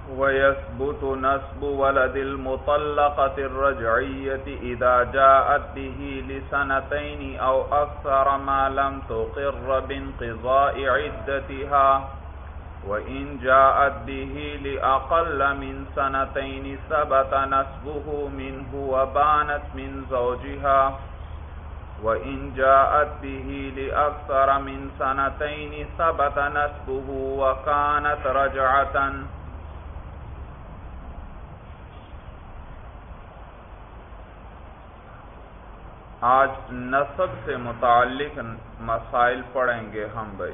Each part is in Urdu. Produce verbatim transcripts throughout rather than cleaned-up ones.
ويثبت نسب ولد المطلقة الرجعية إذا جاءت به لسنتين أو أكثر ما لم تقر بانقضاء عدتها، وإن جاءت به لأقل من سنتين ثبت نسبه منه وبانت من زوجها، وإن جاءت به لأكثر من سنتين ثبت نسبه وكانت رجعة۔ آج نسب سے متعلق مسائل پڑھیں گے ہم بھائی،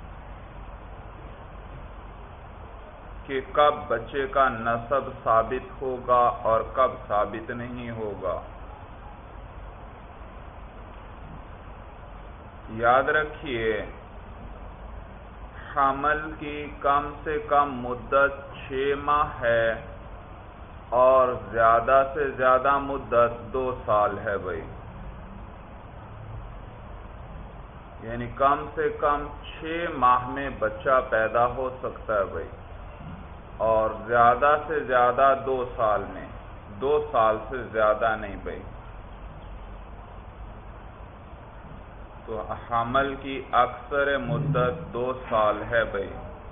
کہ کب بچے کا نسب ثابت ہوگا اور کب ثابت نہیں ہوگا۔ یاد رکھیے، حمل کی کم سے کم مدت چھ ماہ ہے اور زیادہ سے زیادہ مدت دو سال ہے بھائی، یعنی کم سے کم چھ ماہ میں بچہ پیدا ہو سکتا ہے بھائی، اور زیادہ سے زیادہ دو سال میں، دو سال سے زیادہ نہیں بھائی۔ تو حمل کی اکثر مدت دو سال ہے بھائی،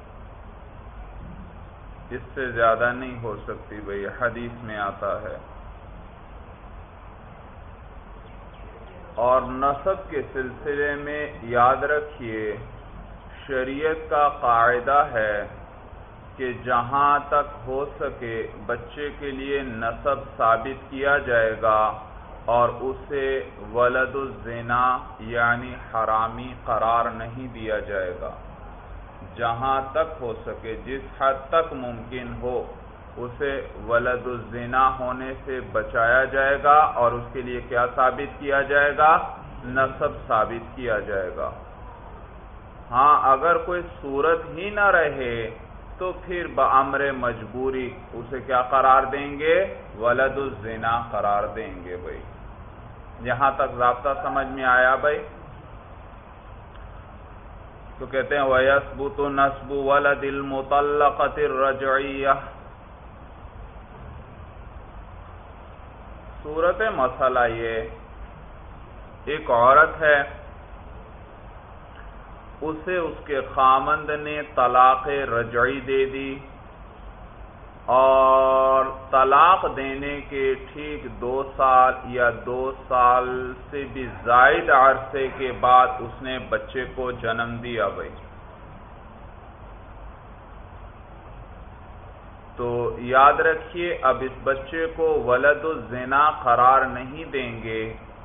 اس سے زیادہ نہیں ہو سکتی بھائی، حدیث میں آتا ہے۔ اور نسب کے سلسلے میں یاد رکھیے، شریعت کا قاعدہ ہے کہ جہاں تک ہو سکے بچے کے لیے نسب ثابت کیا جائے گا اور اسے ولد الزنا یعنی حرامی قرار نہیں دیا جائے گا۔ جہاں تک ہو سکے، جس حد تک ممکن ہو، اسے ولد الزنا ہونے سے بچایا جائے گا اور اس کے لیے کیا ثابت کیا جائے گا؟ نسب ثابت کیا جائے گا۔ ہاں اگر کوئی صورت ہی نہ رہے تو پھر بامر مجبوری اسے کیا قرار دیں گے؟ ولد الزنا قرار دیں گے بھائی۔ یہاں تک ضابطہ سمجھ میں آیا بھائی؟ تو کہتے ہیں وَيَثْبُتُ نَسْبُ وَلَدِ الْمُطَلَّقَةِ الرَّجْعِيَّةِ۔ صورت مسئلہ یہ، ایک عورت ہے، اسے اس کے خامند نے طلاق رجعی دے دی، اور طلاق دینے کے ٹھیک دو سال یا دو سال سے بھی زائد عرصے کے بعد اس نے بچے کو جنم دیا بھائی۔ تو یاد رکھیے، اب اس بچے کو ولد الزنا قرار نہیں دیں گے،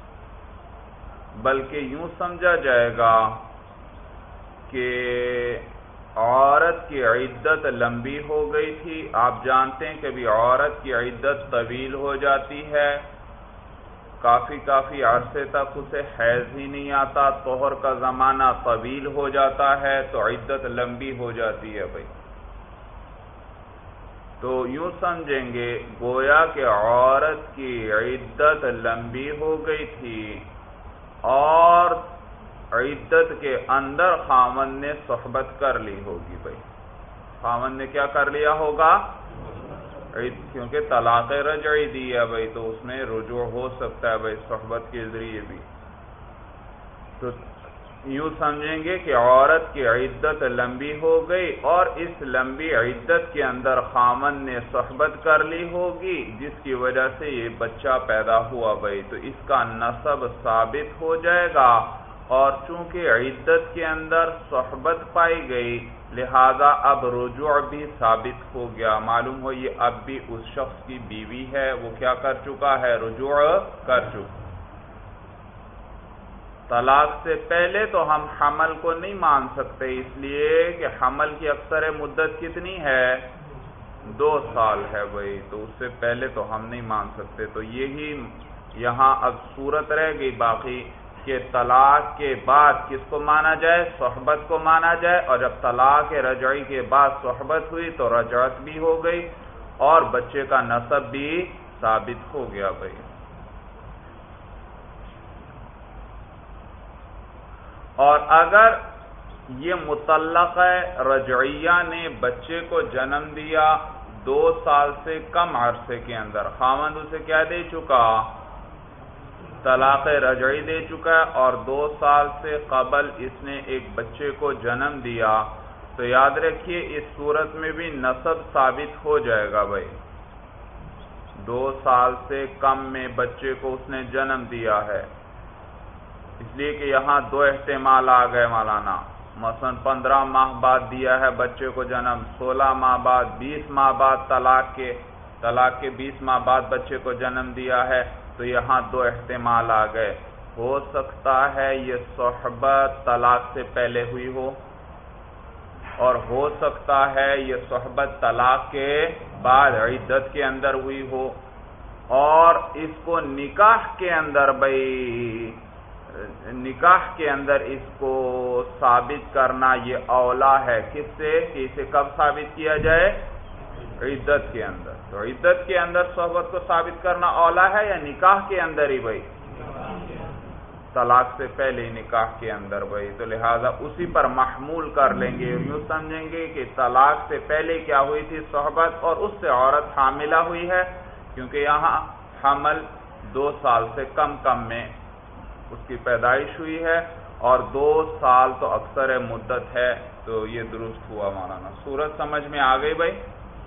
بلکہ یوں سمجھا جائے گا کہ عورت کی عدت لمبی ہو گئی تھی۔ آپ جانتے ہیں کہ بھی عورت کی عدت طویل ہو جاتی ہے، کافی کافی عرصے تک اسے حیض ہی نہیں آتا، طہر کا زمانہ طویل ہو جاتا ہے، تو عدت لمبی ہو جاتی ہے بھائی۔ تو یوں سمجھیں گے گویا کہ عورت کی عدت لمبی ہو گئی تھی اور عدت کے اندر خاوند نے صحبت کر لی ہوگی بھائی۔ خاوند نے کیا کر لیا ہوگا؟ کیونکہ طلاق رجعی دی ہے بھائی، تو اس میں رجوع ہو سکتا ہے بھائی صحبت کے ذریعے بھی۔ تو یوں سمجھیں گے کہ عورت کی عدت لمبی ہو گئی اور اس لمبی عدت کے اندر خاوند نے صحبت کر لی ہوگی، جس کی وجہ سے یہ بچہ پیدا ہوا بھائی، تو اس کا نسب ثابت ہو جائے گا۔ اور چونکہ عدت کے اندر صحبت پائی گئی، لہذا اب رجوع بھی ثابت ہو گیا، معلوم ہو یہ اب بھی اس شخص کی بیوی ہے، وہ کیا کر چکا ہے؟ رجوع کر چکا۔ طلاق سے پہلے تو ہم حمل کو نہیں مان سکتے، اس لیے کہ حمل کی اکثر مدت کتنی ہے؟ دو سال ہے بھائی، تو اس سے پہلے تو ہم نہیں مان سکتے۔ تو یہی یہاں اب صورت رہ گئی باقی کہ طلاق کے بعد کس کو مانا جائے؟ صحبت کو مانا جائے، اور جب طلاق رجعی کے بعد صحبت ہوئی تو رجعت بھی ہو گئی اور بچے کا نسب بھی ثابت ہو گیا بھائی۔ اور اگر یہ مطلقہ رجعیہ نے بچے کو جنم دیا دو سال سے کم عرصے کے اندر خاوند اسے کیا دے چکا؟ طلاق رجعی دے چکا ہے، اور دو سال سے قبل اس نے ایک بچے کو جنم دیا، تو یاد رکھیے اس صورت میں بھی نسب ثابت ہو جائے گا بھائی۔ دو سال سے کم میں بچے کو اس نے جنم دیا ہے، اس لیے کہ یہاں دو احتمال آ گئے مولانا، مثلا پندرہ ماہ بعد دیا ہے بچے کو جنم، سولہ ماہ بعد، بیس ماہ بعد طلاق کے طلاق کے بیس ماہ بعد بچے کو جنم دیا ہے، تو یہاں دو احتمال آ گئے۔ ہو سکتا ہے یہ صحبت طلاق سے پہلے ہوئی ہو، اور ہو سکتا ہے یہ صحبت طلاق کے بعد عدت کے اندر ہوئی ہو، اور اس کو نکاح کے اندر بھائی نکاح کے اندر اس کو ثابت کرنا یہ اولا ہے، کس سے کہ اسے کب ثابت کیا جائے؟ عدت کے اندر۔ تو عدت کے اندر صحبت کو ثابت کرنا اولا ہے یا نکاح کے اندر ہی بھائی؟ طلاق سے پہلے ہی نکاح کے اندر بھائی، تو لہذا اسی پر محمول کر لیں گے، یوں سمجھیں گے کہ طلاق سے پہلے کیا ہوئی تھی صحبت، اور اس سے عورت حاملہ ہوئی ہے، کیونکہ یہاں حمل دو سال سے کم کم میں اس کی پیدائش ہوئی ہے، اور دو سال تو اکثر مدت ہے، تو یہ درست ہوا مولانا۔ صورت سمجھ میں آ گئی بھائی؟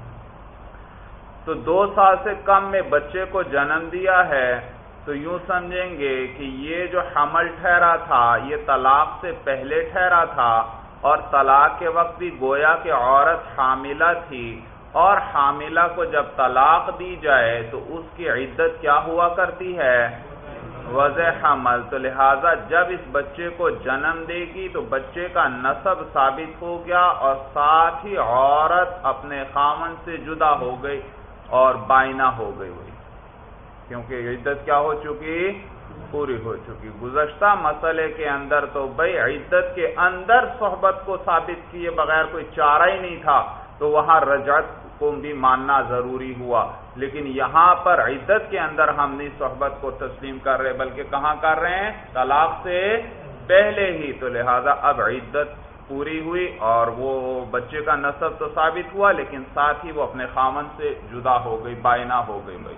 تو دو سال سے کم میں بچے کو جنم دیا ہے، تو یوں سمجھیں گے کہ یہ جو حمل ٹھہرا تھا یہ طلاق سے پہلے ٹھہرا تھا، اور طلاق کے وقت بھی گویا کہ عورت حاملہ تھی، اور حاملہ کو جب طلاق دی جائے تو اس کی عدت کیا ہوا کرتی ہے؟ وضع حمل۔ تو لہذا جب اس بچے کو جنم دے گی تو بچے کا نسب ثابت ہو گیا، اور ساتھ ہی عورت اپنے خاوند سے جدا ہو گئی اور بائنہ ہو گئی ہوئی، کیونکہ عدت کیا ہو چکی؟ پوری ہو چکی۔ گزشتہ مسئلے کے اندر تو بھئی عدت کے اندر صحبت کو ثابت کیے بغیر کوئی چارہ ہی نہیں تھا، تو وہاں رجعت کو بھی ماننا ضروری ہوا، لیکن یہاں پر عدت کے اندر ہم نہیں صحبت کو تسلیم کر رہے، بلکہ کہاں کر رہے ہیں؟ طلاق سے پہلے ہی، تو لہذا اب عدت پوری ہوئی اور وہ بچے کا نسب تو ثابت ہوا، لیکن ساتھ ہی وہ اپنے خاوند سے جدا ہو گئی، بائنہ ہو گئی بھائی۔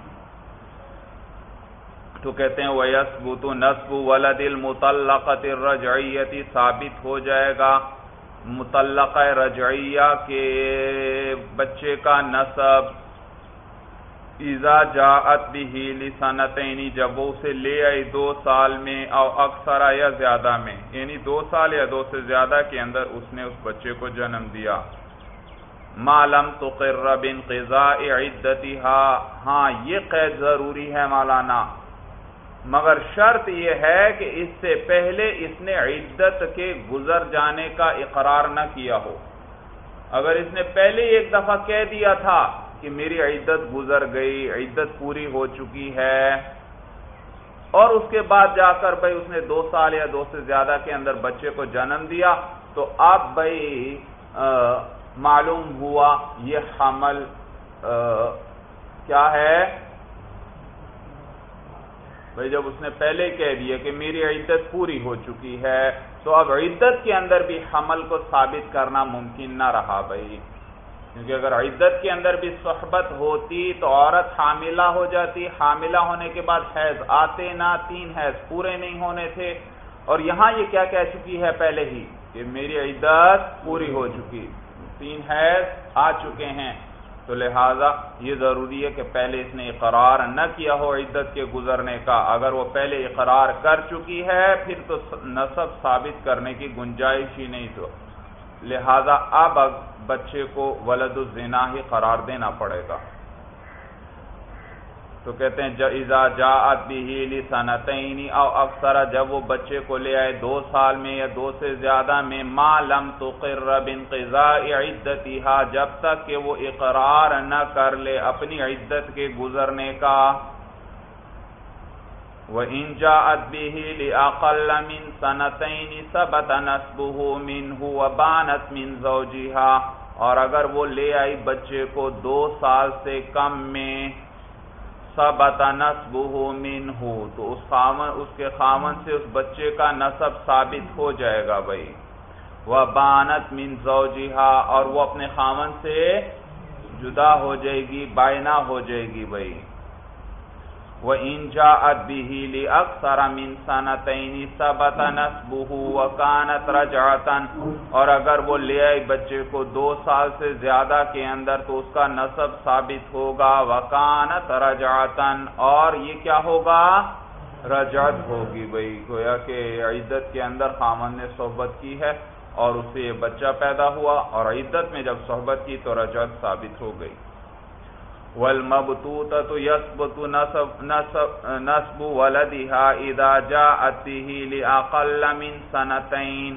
تو کہتے ہیں وَيَثْبُتُ نَسْبُ وَلَدِ الْمُطَلَّقَةِ الرَّجْعِيَّةِ، ثابت ہو جائے گا مطلقہ رجعیہ کے بچے کا نسب، اذا جاءت به لسنتین، جب وہ اسے لے آئی دو سال میں، او اکثر یا زیادہ میں، یعنی دو سال یا دو سے زیادہ کے اندر اس نے اس بچے کو جنم دیا۔ ما لم تقر بانقضاء عدتها، ہاں یہ قید ضروری ہے مولانا، مگر شرط یہ ہے کہ اس سے پہلے اس نے عدت کے گزر جانے کا اقرار نہ کیا ہو۔ اگر اس نے پہلے ایک دفعہ کہہ دیا تھا کہ میری عدت گزر گئی، عدت پوری ہو چکی ہے، اور اس کے بعد جا کر بھائی اس نے دو سال یا دو سے زیادہ کے اندر بچے کو جنم دیا، تو اب بھائی معلوم ہوا یہ حمل کیا ہے؟ بھائی جب اس نے پہلے کہہ دیا کہ میری عدت پوری ہو چکی ہے، تو اب عدت کے اندر بھی حمل کو ثابت کرنا ممکن نہ رہا بھائی، کیونکہ اگر عدت کے اندر بھی صحبت ہوتی تو عورت حاملہ ہو جاتی، حاملہ ہونے کے بعد حیض آتے نہ، تین حیض پورے نہیں ہونے تھے، اور یہاں یہ کیا کہہ چکی ہے پہلے ہی کہ میری عدت پوری ہو چکی، تین حیض آ چکے ہیں، تو لہذا یہ ضروری ہے کہ پہلے اس نے اقرار نہ کیا ہو عدت کے گزرنے کا۔ اگر وہ پہلے اقرار کر چکی ہے پھر تو نسب ثابت کرنے کی گنجائش ہی نہیں، تو لہذا اب بچے کو ولد الزنا ہی قرار دینا پڑے گا۔ تو کہتے ہیں اذا جاءت به لسنتین او اکثر، جب وہ بچے کو لے آئے دو سال میں یا دو سے زیادہ میں، ما لم تقر بانقضاء عدتها، جب تک کہ وہ اقرار نہ کر لے اپنی عدت کے گزرنے کا۔ وَإِن جَاءَتْ بِهِ لِأَقَلَّ مِنْ سَنَتَيْنِ ثَبَتَ نَسْبُهُ مِنْهُ وَبَانَتْ مِنْ زَوْجِهَا، اور اگر وہ لے آئی بچے کو دو سال سے کم میں، ثبت نسبه منه، تو اس خاون اس کے خاون سے اس بچے کا نسب ثابت ہو جائے گا بھائی۔ وَبَانَتْ مِنْ زَوْجِهَا، اور وہ اپنے خاون سے جدا ہو جائے گی، بائنا ہو جائے گی بھائی۔ وَإِن جَاءَتْ بِهِ لِأَكْثَرَ مِنْ سَنَتَيْنِ ثَبَتَ نَسْبُهُ وَكَانَتْ رَجْعَةً، اور اگر وہ لے آئی بچے کو دو سال سے زیادہ کے اندر تو اس کا نسب ثابت ہوگا، وَكَانَتْ رَجْعَةً، اور یہ کیا ہوگا؟ رجعت ہوگی بھئی، گویا کہ عدت کے اندر خامن نے صحبت کی ہے اور اسے یہ بچہ پیدا ہوا، اور عدت میں جب صحبت کی تو رجعت ثابت ہو گئی۔ وَالْمَبْتُوتَةُ يَثْبُتُ نَسْبُ وَلَدِهَا إِذَا جَاءَتْ بِهِ لِأَقَلَّ مِنْ سَنَتَيْنِ،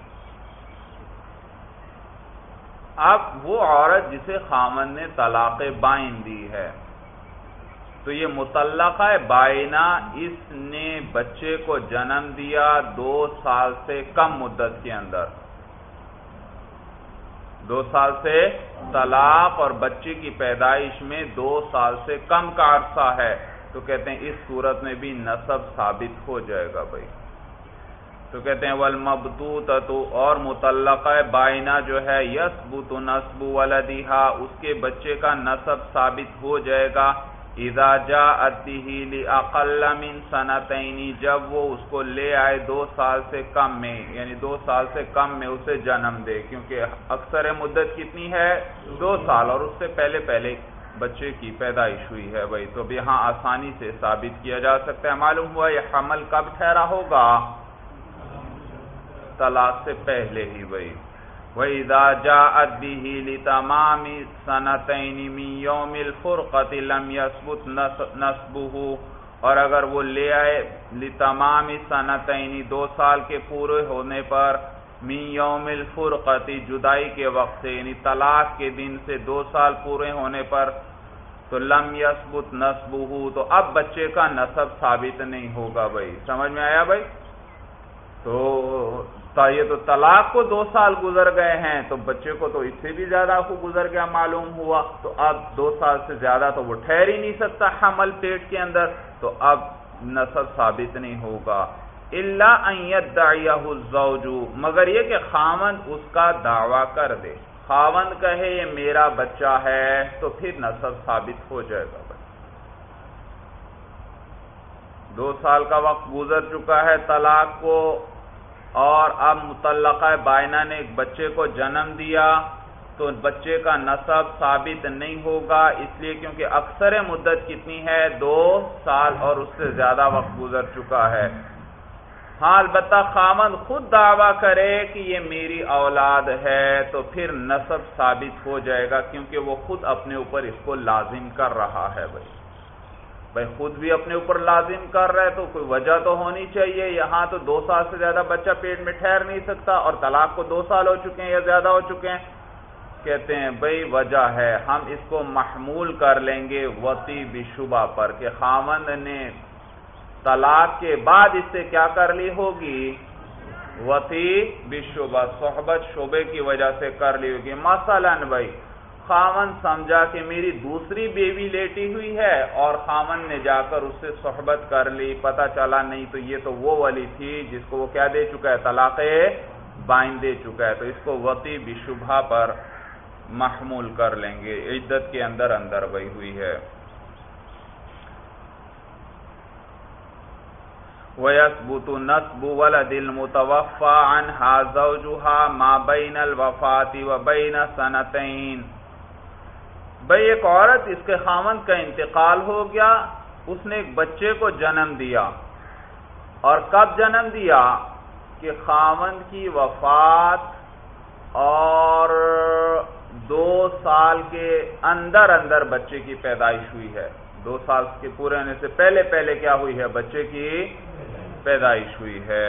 اب وہ عورت جسے خامن نے طلاق بائن دی ہے، تو یہ مطلقہ بائنہ اس نے بچے کو جنم دیا دو سال سے کم مدت کے اندر، دو سال سے طلاق اور بچے کی پیدائش میں دو سال سے کم کا عرصہ ہے، تو کہتے ہیں اس صورت میں بھی نسب ثابت ہو جائے گا بھائی۔ تو کہتے ہیں والمبتوتۃ، اور مطلقہ بائنہ جو ہے یثبت نسب ولدہا، اس کے بچے کا نسب ثابت ہو جائے گا، اذا جاءت به لاقل من سنتین، جب وہ اس کو لے آئے دو سال سے کم میں، یعنی دو سال سے کم میں اسے جنم دے، کیونکہ اکثر مدت کتنی ہے؟ دو سال، اور اس سے پہلے پہلے بچے کی پیدائش ہوئی ہے بھائی، تو اب یہاں آسانی سے ثابت کیا جا سکتا ہے۔ معلوم ہوا یہ حمل کب ٹھہرا ہوگا؟ طلاق سے پہلے ہی بھائی۔ وَإِذَا جَاءَتْ بِهِ لِتَمَامِ سَنَتَيْنِ مِنْ يَوْمِ الْفُرْقَةِ لَمْ يَثْبُتْ نَسْبُهُ، اور اگر وہ لے آئے لِتَمَامِ سَنَتَيْنِ، دو سال کے پورے ہونے پر، مِنْ يَوْمِ الْفُرْقَةِ، جدائی کے وقت سے، یعنی طلاق کے دن سے دو سال پورے ہونے پر، تو لَمْ يَثْبُتْ نَسْبُهُ، تو اب بچے کا نسب ثابت نہیں ہوگا بھائی۔ سمجھ میں آیا بھائی؟ تو یہ تو طلاق کو دو سال گزر گئے ہیں، تو بچے کو تو اس سے بھی زیادہ کو گزر گیا معلوم ہوا، تو اب دو سال سے زیادہ تو وہ ٹھہر ہی نہیں سکتا حمل پیٹ کے اندر، تو اب نسب ثابت نہیں ہوگا۔ الا ان يدعيه الزوج، مگر یہ کہ خاوند اس کا دعویٰ کر دے، خاوند کہے یہ میرا بچہ ہے، تو پھر نسب ثابت ہو جائے گا بھائی۔ دو سال کا وقت گزر چکا ہے طلاق کو، اور اب مطلقہ بائنہ نے ایک بچے کو جنم دیا، تو بچے کا نسب ثابت نہیں ہوگا، اس لیے کیونکہ اکثر مدت کتنی ہے؟ دو سال، اور اس سے زیادہ وقت گزر چکا ہے۔ ہاں البتہ خامند خود دعویٰ کرے کہ یہ میری اولاد ہے، تو پھر نسب ثابت ہو جائے گا، کیونکہ وہ خود اپنے اوپر اس کو لازم کر رہا ہے بھائی۔ بھائی خود بھی اپنے اوپر لازم کر رہا ہے تو کوئی وجہ تو ہونی چاہیے، یہاں تو دو سال سے زیادہ بچہ پیٹ میں ٹھہر نہیں سکتا، اور طلاق کو دو سال ہو چکے ہیں یا زیادہ ہو چکے ہیں، کہتے ہیں بھائی وجہ ہے، ہم اس کو محمول کر لیں گے وطی بشبہ پر، کہ خاوند نے طلاق کے بعد اس سے کیا کر لی ہوگی؟ وطی بشبہ، صحبت شبے کی وجہ سے کر لی ہوگی۔ مثلاً بھائی خاوند سمجھا کہ میری دوسری بیوی لیٹی ہوئی ہے، اور خاوند نے جا کر اس سے صحبت کر لی، پتہ چلا نہیں تو یہ تو وہ والی تھی جس کو وہ کیا دے چکا ہے؟ طلاق بائن دے چکا ہے، تو اس کو وطی بشبہ پر محمول کر لیں گے، عدت کے اندر اندر وہی ہوئی ہے۔ وَيَثْبُتُ نَسْبُ وَلَدِ الْمُتَوَفَّى عَنْهَا زَوْجُهَا مَا بَيْنَ الْوَفَاةِ وَبَيْنَ سَنَتَيْنِ، بھئی ایک عورت، اس کے خاوند کا انتقال ہو گیا، اس نے ایک بچے کو جنم دیا، اور کب جنم دیا؟ کہ خاوند کی وفات اور دو سال کے اندر اندر بچے کی پیدائش ہوئی ہے، دو سال کے پورے ہونے سے پہلے پہلے کیا ہوئی ہے؟ بچے کی پیدائش ہوئی ہے۔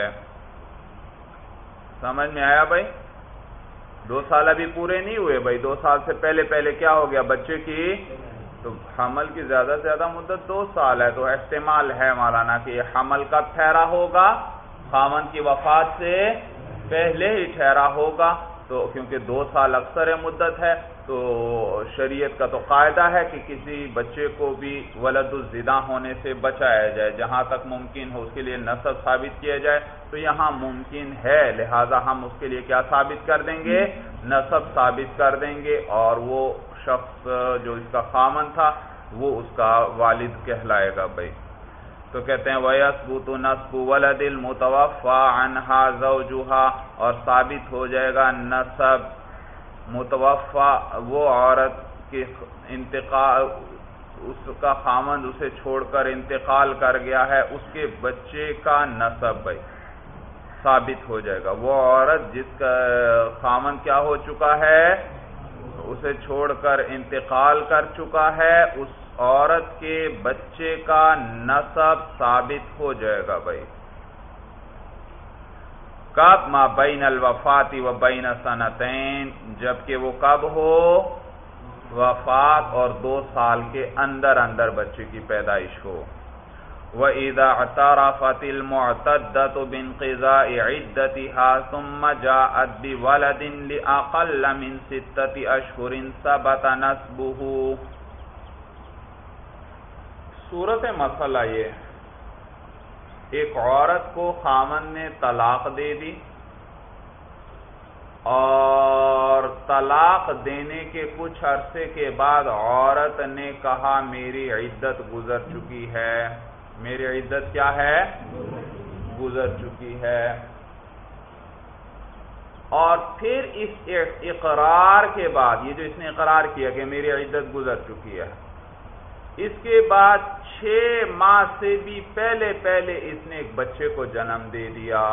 سمجھ میں آیا بھائی؟ دو سال ابھی پورے نہیں ہوئے بھائی، دو سال سے پہلے پہلے کیا ہو گیا؟ بچے کی، تو حمل کی زیادہ سے زیادہ مدت دو سال ہے، تو احتمال ہے مولانا کہ یہ حمل کب ٹھہرا ہوگا؟ خاوند کی وفات سے پہلے ہی ٹھہرا ہوگا، تو کیونکہ دو سال اکثر مدت ہے، تو شریعت کا تو قاعدہ ہے کہ کسی بچے کو بھی ولد الزنا ہونے سے بچایا جائے، جہاں تک ممکن ہو اس کے لیے نسب ثابت کیا جائے، تو یہاں ممکن ہے، لہذا ہم اس کے لیے کیا ثابت کر دیں گے؟ نسب ثابت کر دیں گے، اور وہ شخص جو اس کا خامن تھا وہ اس کا والد کہلائے گا بھائی. تو کہتے ہیں وَيَثْبُتُ نَسْبُ وَلَدِ الْمُتَوَفَّى عَنْهَا زَوْجُهَا، اور ثابت ہو جائے گا نسب متوفا وہ عورت کے انتقال، اس کا خامند اسے چھوڑ کر انتقال کر گیا ہے، اس کے بچے کا نسب بھائی ثابت ہو جائے گا. وہ عورت جس کا خامند کیا ہو چکا ہے، اسے چھوڑ کر انتقال کر چکا ہے، اس عورت کے بچے کا نسب ثابت ہو جائے گا بھائی. کب؟ ما بین الوفات و بین سنتین، جبکہ وہ کب ہو؟ وفات اور دو سال کے اندر اندر بچے کی پیدائش ہو. وَإِذَا اعْتَرَفَتِ الْمُعْتَدَّةُ بِانْقِضَاءِ عِدَّتِهَا ثُمَّ جَاءَتْ بِوَلَدٍ لِأَقَلَّ مِنْ سِتَّةِ أَشْهُرٍ ثَبَتَ نَسْبُهُ. صورت مسئلہ یہ، ایک عورت کو خامن نے طلاق دے دی اور طلاق دینے کے کچھ عرصے کے بعد عورت نے کہا میری عدت گزر چکی ہے، میری عدت کیا ہے؟ گزر چکی ہے. اور پھر اس اقرار کے بعد، یہ جو اس نے اقرار کیا کہ میری عدت گزر چکی ہے، اس کے بعد چھ ماہ سے بھی پہلے پہلے اس نے ایک بچے کو جنم دے دیا،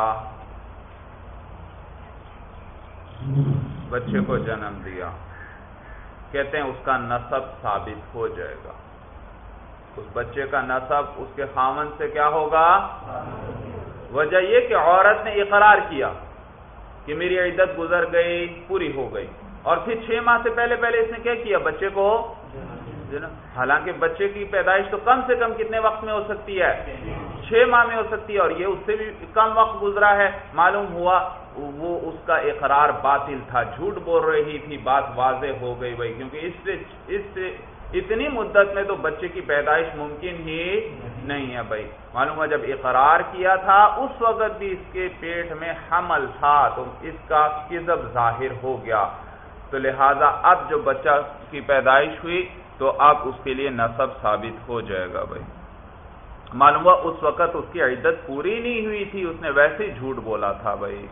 بچے کو جنم دیا، کہتے ہیں اس کا نسب ثابت ہو جائے گا. اس بچے کا نسب اس کے خامن سے کیا ہوگا؟ وجہ یہ کہ عورت نے اقرار کیا کہ میری عدت گزر گئی، پوری ہو گئی، اور پھر چھ ماہ سے پہلے پہلے اس نے کیا کیا؟ بچے کو، حالانکہ بچے کی پیدائش تو کم سے کم کتنے وقت میں ہو سکتی ہے؟ چھ ماہ میں ہو سکتی ہے، اور یہ اس سے بھی کم وقت گزرا ہے. معلوم ہوا وہ اس کا اقرار باطل تھا، جھوٹ بول رہی تھی، بات واضح ہو گئی بھائی، کیونکہ اس سے اس سے اتنی مدت میں تو بچے کی پیدائش ممکن ہی نہیں ہے بھائی. معلوم ہوا جب اقرار کیا تھا اس وقت بھی اس کے پیٹ میں حمل تھا، تو اس کا کذب ظاہر ہو گیا، تو لہذا اب جو بچہ کی پیدائش ہوئی تو اب اس کے لیے نسب ثابت ہو جائے گا بھائی. معلوم ہوا اس وقت اس کی عدت پوری نہیں ہوئی تھی، اس نے ویسے ہی جھوٹ بولا تھا بھائی.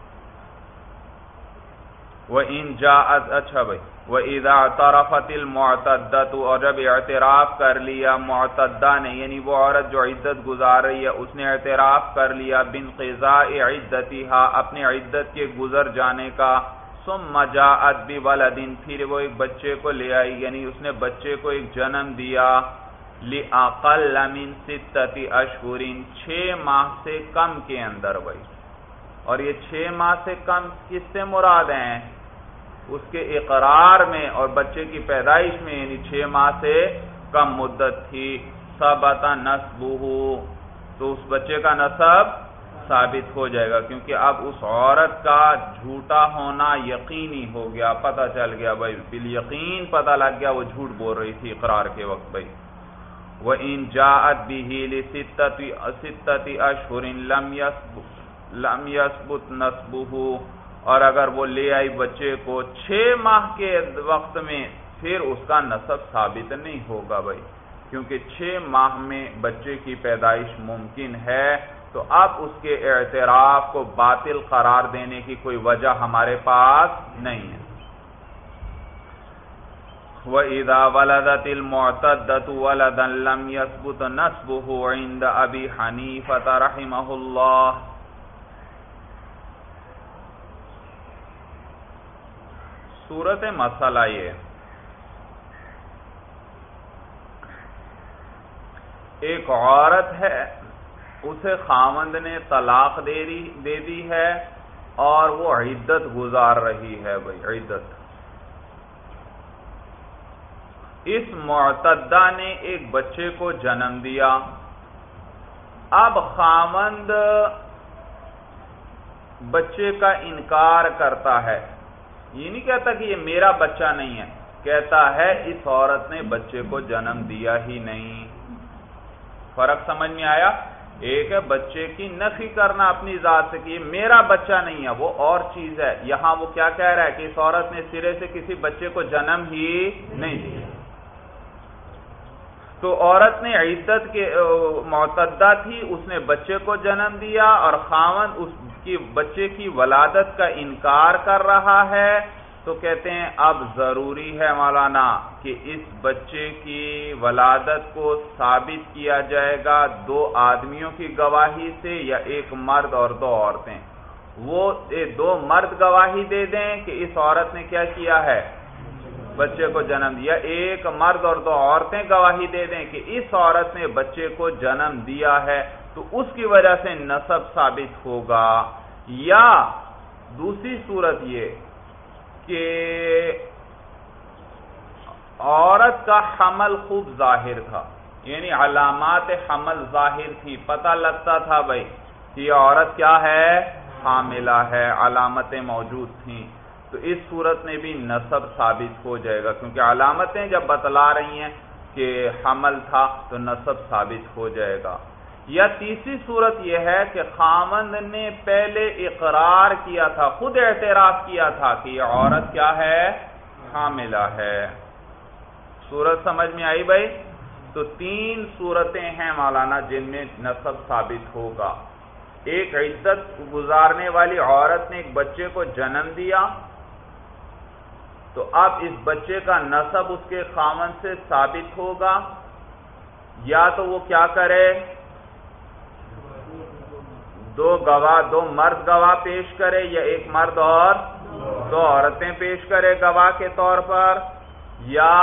وَإِن جَاءَتْ اچھا بھائی وَإِذَا اعْتَرَفَتِ الْمُعْتَدَّةُ، اور جب اعتراف کر لیا معتدہ نے، یعنی وہ عورت جو عدت گزار رہی ہے، اس نے اعتراف کر لیا بِانْقِضَاءِ عِدَّتِهَا، اپنی عدت کے گزر جانے کا، ثُمَّ جَاءَتْ بِوَلَدٍ، پھر وہ ایک بچے کو لے آئی، یعنی اس نے بچے کو ایک جنم دیا، لِأَقَلَّ مِنْ سِتَّةِ أَشْهُرٍ، چھ ماہ سے کم کے اندر بھائی. اور یہ چھ ماہ سے کم کس سے مراد ہیں؟ اس کے اقرار میں اور بچے کی پیدائش میں، یعنی چھ ماہ سے کم مدت تھی. ثبت نسبہ، تو اس بچے کا نسب ثابت ہو جائے گا، کیونکہ اب اس عورت کا جھوٹا ہونا یقینی ہو گیا، پتہ چل گیا بھائی، بالیقین پتہ لگ گیا وہ جھوٹ بول رہی تھی اقرار کے وقت بھائی. وَإِن جَاءَتْ بِهِ لِسِتَّةِ أَشْهُرٍ لَمْ يَثْبُتْ لَمْ يَثْبُتْ نَسْبُهُ، اور اگر وہ لے آئی بچے کو چھ ماہ کے وقت میں، پھر اس کا نسب ثابت نہیں ہوگا بھائی، کیونکہ چھ ماہ میں بچے کی پیدائش ممکن ہے، تو اب اس کے اعتراف کو باطل قرار دینے کی کوئی وجہ ہمارے پاس نہیں ہے. وَإِذَا وَلَدَتِ الْمُعْتَدَّةُ وَلَدًا لَمْ يَثْبُتْ نَسْبُهُ عِنْدَ أَبِي حَنِيفَةَ رَحِمَهُ اللَّهُ. صورت مسئلہ یہ، ایک عورت ہے، اسے خاوند نے طلاق دے دی دے دی ہے اور وہ عدت گزار رہی ہے بھائی، عدت. اس معتدہ نے ایک بچے کو جنم دیا، اب خاوند بچے کا انکار کرتا ہے، یہ نہیں کہتا کہ یہ میرا بچہ نہیں ہے، کہتا ہے اس عورت نے بچے کو جنم دیا ہی نہیں. فرق سمجھ میں آیا؟ ایک ہے بچے کی نفی کرنا اپنی ذات سے کہ میرا بچہ نہیں ہے، وہ اور چیز ہے. یہاں وہ کیا کہہ رہا ہے کہ اس عورت نے سرے سے کسی بچے کو جنم ہی نہیں دیا. تو عورت نے عدت کے معتدہ تھی، اس نے بچے کو جنم دیا اور خاوند اس کی بچے کی ولادت کا انکار کر رہا ہے. تو کہتے ہیں اب ضروری ہے مولانا کہ اس بچے کی ولادت کو ثابت کیا جائے گا دو آدمیوں کی گواہی سے یا ایک مرد اور دو عورتیں. وہ دو مرد گواہی دے دیں کہ اس عورت نے کیا کیا ہے، بچے کو جنم دیا. ایک مرد اور دو عورتیں گواہی دے دیں کہ اس عورت نے بچے کو جنم دیا ہے، تو اس کی وجہ سے نسب ثابت ہوگا. یا دوسری صورت یہ کہ عورت کا حمل خوب ظاہر تھا، یعنی علامات حمل ظاہر تھی، پتہ لگتا تھا بھائی کہ یہ عورت کیا ہے، حاملہ ہے، علامتیں موجود تھیں. تو اس صورت میں بھی نسب ثابت ہو جائے گا، کیونکہ علامتیں جب بتلا رہی ہیں کہ حمل تھا تو نسب ثابت ہو جائے گا. یا تیسری صورت یہ ہے کہ خاوند نے پہلے اقرار کیا تھا، خود اعتراف کیا تھا کہ یہ عورت کیا ہے، حاملہ ہے. صورت سمجھ میں آئی بھائی؟ تو تین صورتیں ہیں مولانا جن میں نسب ثابت ہوگا. ایک عدت گزارنے والی عورت نے ایک بچے کو جنم دیا، تو اب اس بچے کا نسب اس کے خاوند سے ثابت ہوگا. یا تو وہ کیا کرے، دو گواہ دو مرد گواہ پیش کرے، یا ایک مرد اور دو عورتیں پیش کرے گواہ کے طور پر. یا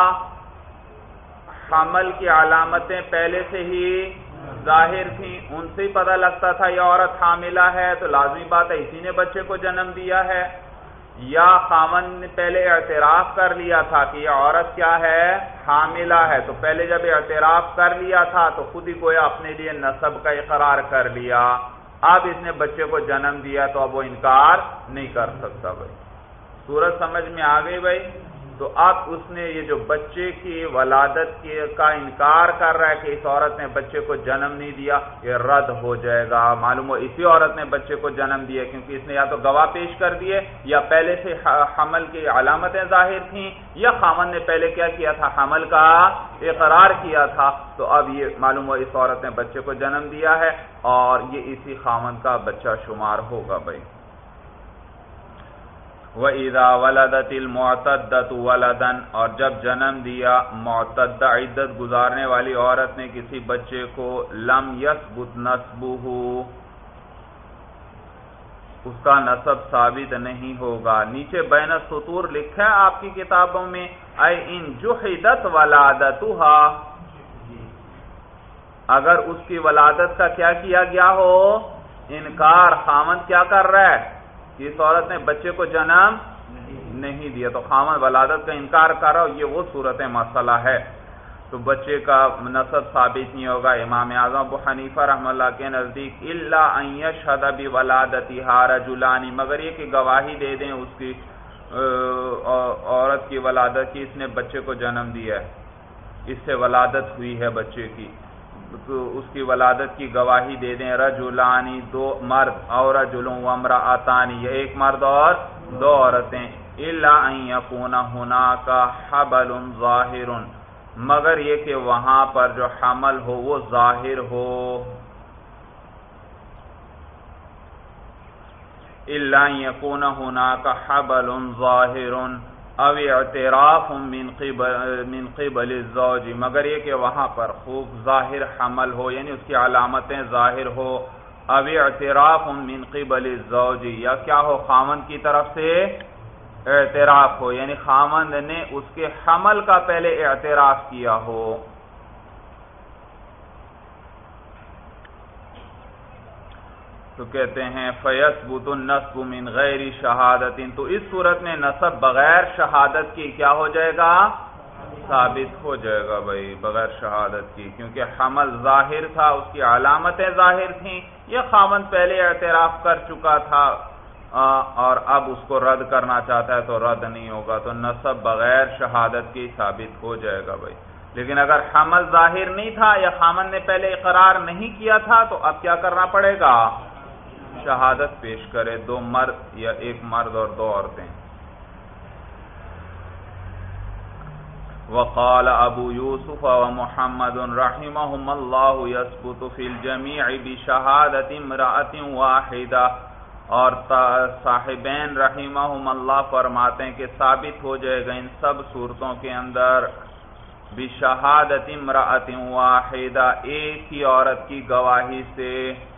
حمل کی علامتیں پہلے سے ہی ظاہر تھیں، ان سے ہی پتہ لگتا تھا یہ عورت حاملہ ہے، تو لازمی بات ہے اسی نے بچے کو جنم دیا ہے. یا خاوند نے پہلے اعتراف کر لیا تھا کہ یہ عورت کیا ہے، حاملہ ہے، تو پہلے جب اعتراف کر لیا تھا تو خود ہی گویا اپنے لیے نسب کا اقرار کر لیا. اب اس نے بچے کو جنم دیا تو اب وہ انکار نہیں کر سکتا. بھائی صورت سمجھ میں آ گئی بھائی؟ تو اب اس نے یہ جو بچے کی ولادت کا انکار کر رہا ہے کہ اس عورت نے بچے کو جنم نہیں دیا، یہ رد ہو جائے گا. معلوم ہو اسی عورت نے بچے کو جنم دیا، کیونکہ اس نے یا تو گواہ پیش کر دیے، یا پہلے سے حمل کی علامتیں ظاہر تھیں، یا خاوند نے پہلے کیا کیا تھا، حمل کا اقرار کیا تھا. تو اب یہ معلوم ہو اس عورت نے بچے کو جنم دیا ہے اور یہ اسی خاوند کا بچہ شمار ہوگا. بھائی وَإِذَا وَلَدَتِ الْمُعْتَدَّةُ وَلَدًا، اور جب جنم دیا معتدہ عدت گزارنے والی عورت نے کسی بچے کو، لم يثبت نسبه، اس کا نسب ثابت نہیں ہوگا. نیچے بین السطور لکھا ہے آپ کی کتابوں میں، اے ان جحدت ولادتها، اگر اس کی ولادت کا کیا کیا گیا ہو، انکار. خاوند کیا کر رہا ہے، اس عورت نے بچے کو جنم نہیں دیا، تو خاوند ولادت کا انکار کر رہا ہو، یہ وہ صورت مسئلہ ہے. تو بچے کا نسب ثابت نہیں ہوگا. امام اعظم ابو حنیفہ رحمہ اللہ کے نزدیک الا ان یشهد بولادتها رجلان، مگر یہ کہ گواہی دے دیں اس کی عورت کی ولادت کی، اس نے بچے کو جنم دیا ہے، اس سے ولادت ہوئی ہے بچے کی، تو اس کی ولادت کی گواہی دے دیں. رجلانی، دو مرد، اور رجل و امرأتان، یہ ایک مرد اور دو عورتیں. الا ان یکون هناک حبل ظاہر، مگر یہ کہ وہاں پر جو حمل ہو وہ ظاہر ہو. الا ان یکون هناک حبل ظاہر او اعتراف من قبل من قبل الزوج، مگر یہ کہ وہاں پر خوب ظاہر حمل ہو، یعنی اس کی علامتیں ظاہر ہو. او اعتراف من قبل الزوج، یا کیا ہو، خاوند کی طرف سے اعتراف ہو، یعنی خاوند نے اس کے حمل کا پہلے اعتراف کیا ہو. تو کہتے ہیں فَيَثْبُتُ النَّسْبُ مِنْ غَيْرِ شَهَادَةٍ، تو اس صورت میں نسب بغیر شہادت کی کیا ہو جائے گا، ثابت ہو جائے گا. بھائی بغیر شہادت کی، کیونکہ حمل ظاہر تھا، اس کی علامتیں ظاہر تھیں، یہ خاوند پہلے اعتراف کر چکا تھا اور اب اس کو رد کرنا چاہتا ہے تو رد نہیں ہوگا. تو نسب بغیر شہادت کی ثابت ہو جائے گا. بھائی لیکن اگر حمل ظاہر نہیں تھا یا خامن نے پہلے اقرار نہیں کیا تھا تو اب کیا کرنا پڑے گا؟ شہادت پیش کرے، دو مرد یا ایک مرد اور دو عورتیں۔ وقال ابو یوسف ومحمد رحمہم اللہ یثبت فی الجمیع بشہادت امرأۃ واحدہ، اور صاحبین رحمہم اللہ فرماتے ہیں کہ ثابت ہو جائے گا ان سب صورتوں کے اندر بشہادت امرأۃ واحدہ، ایک ہی عورت کی گواہی سے۔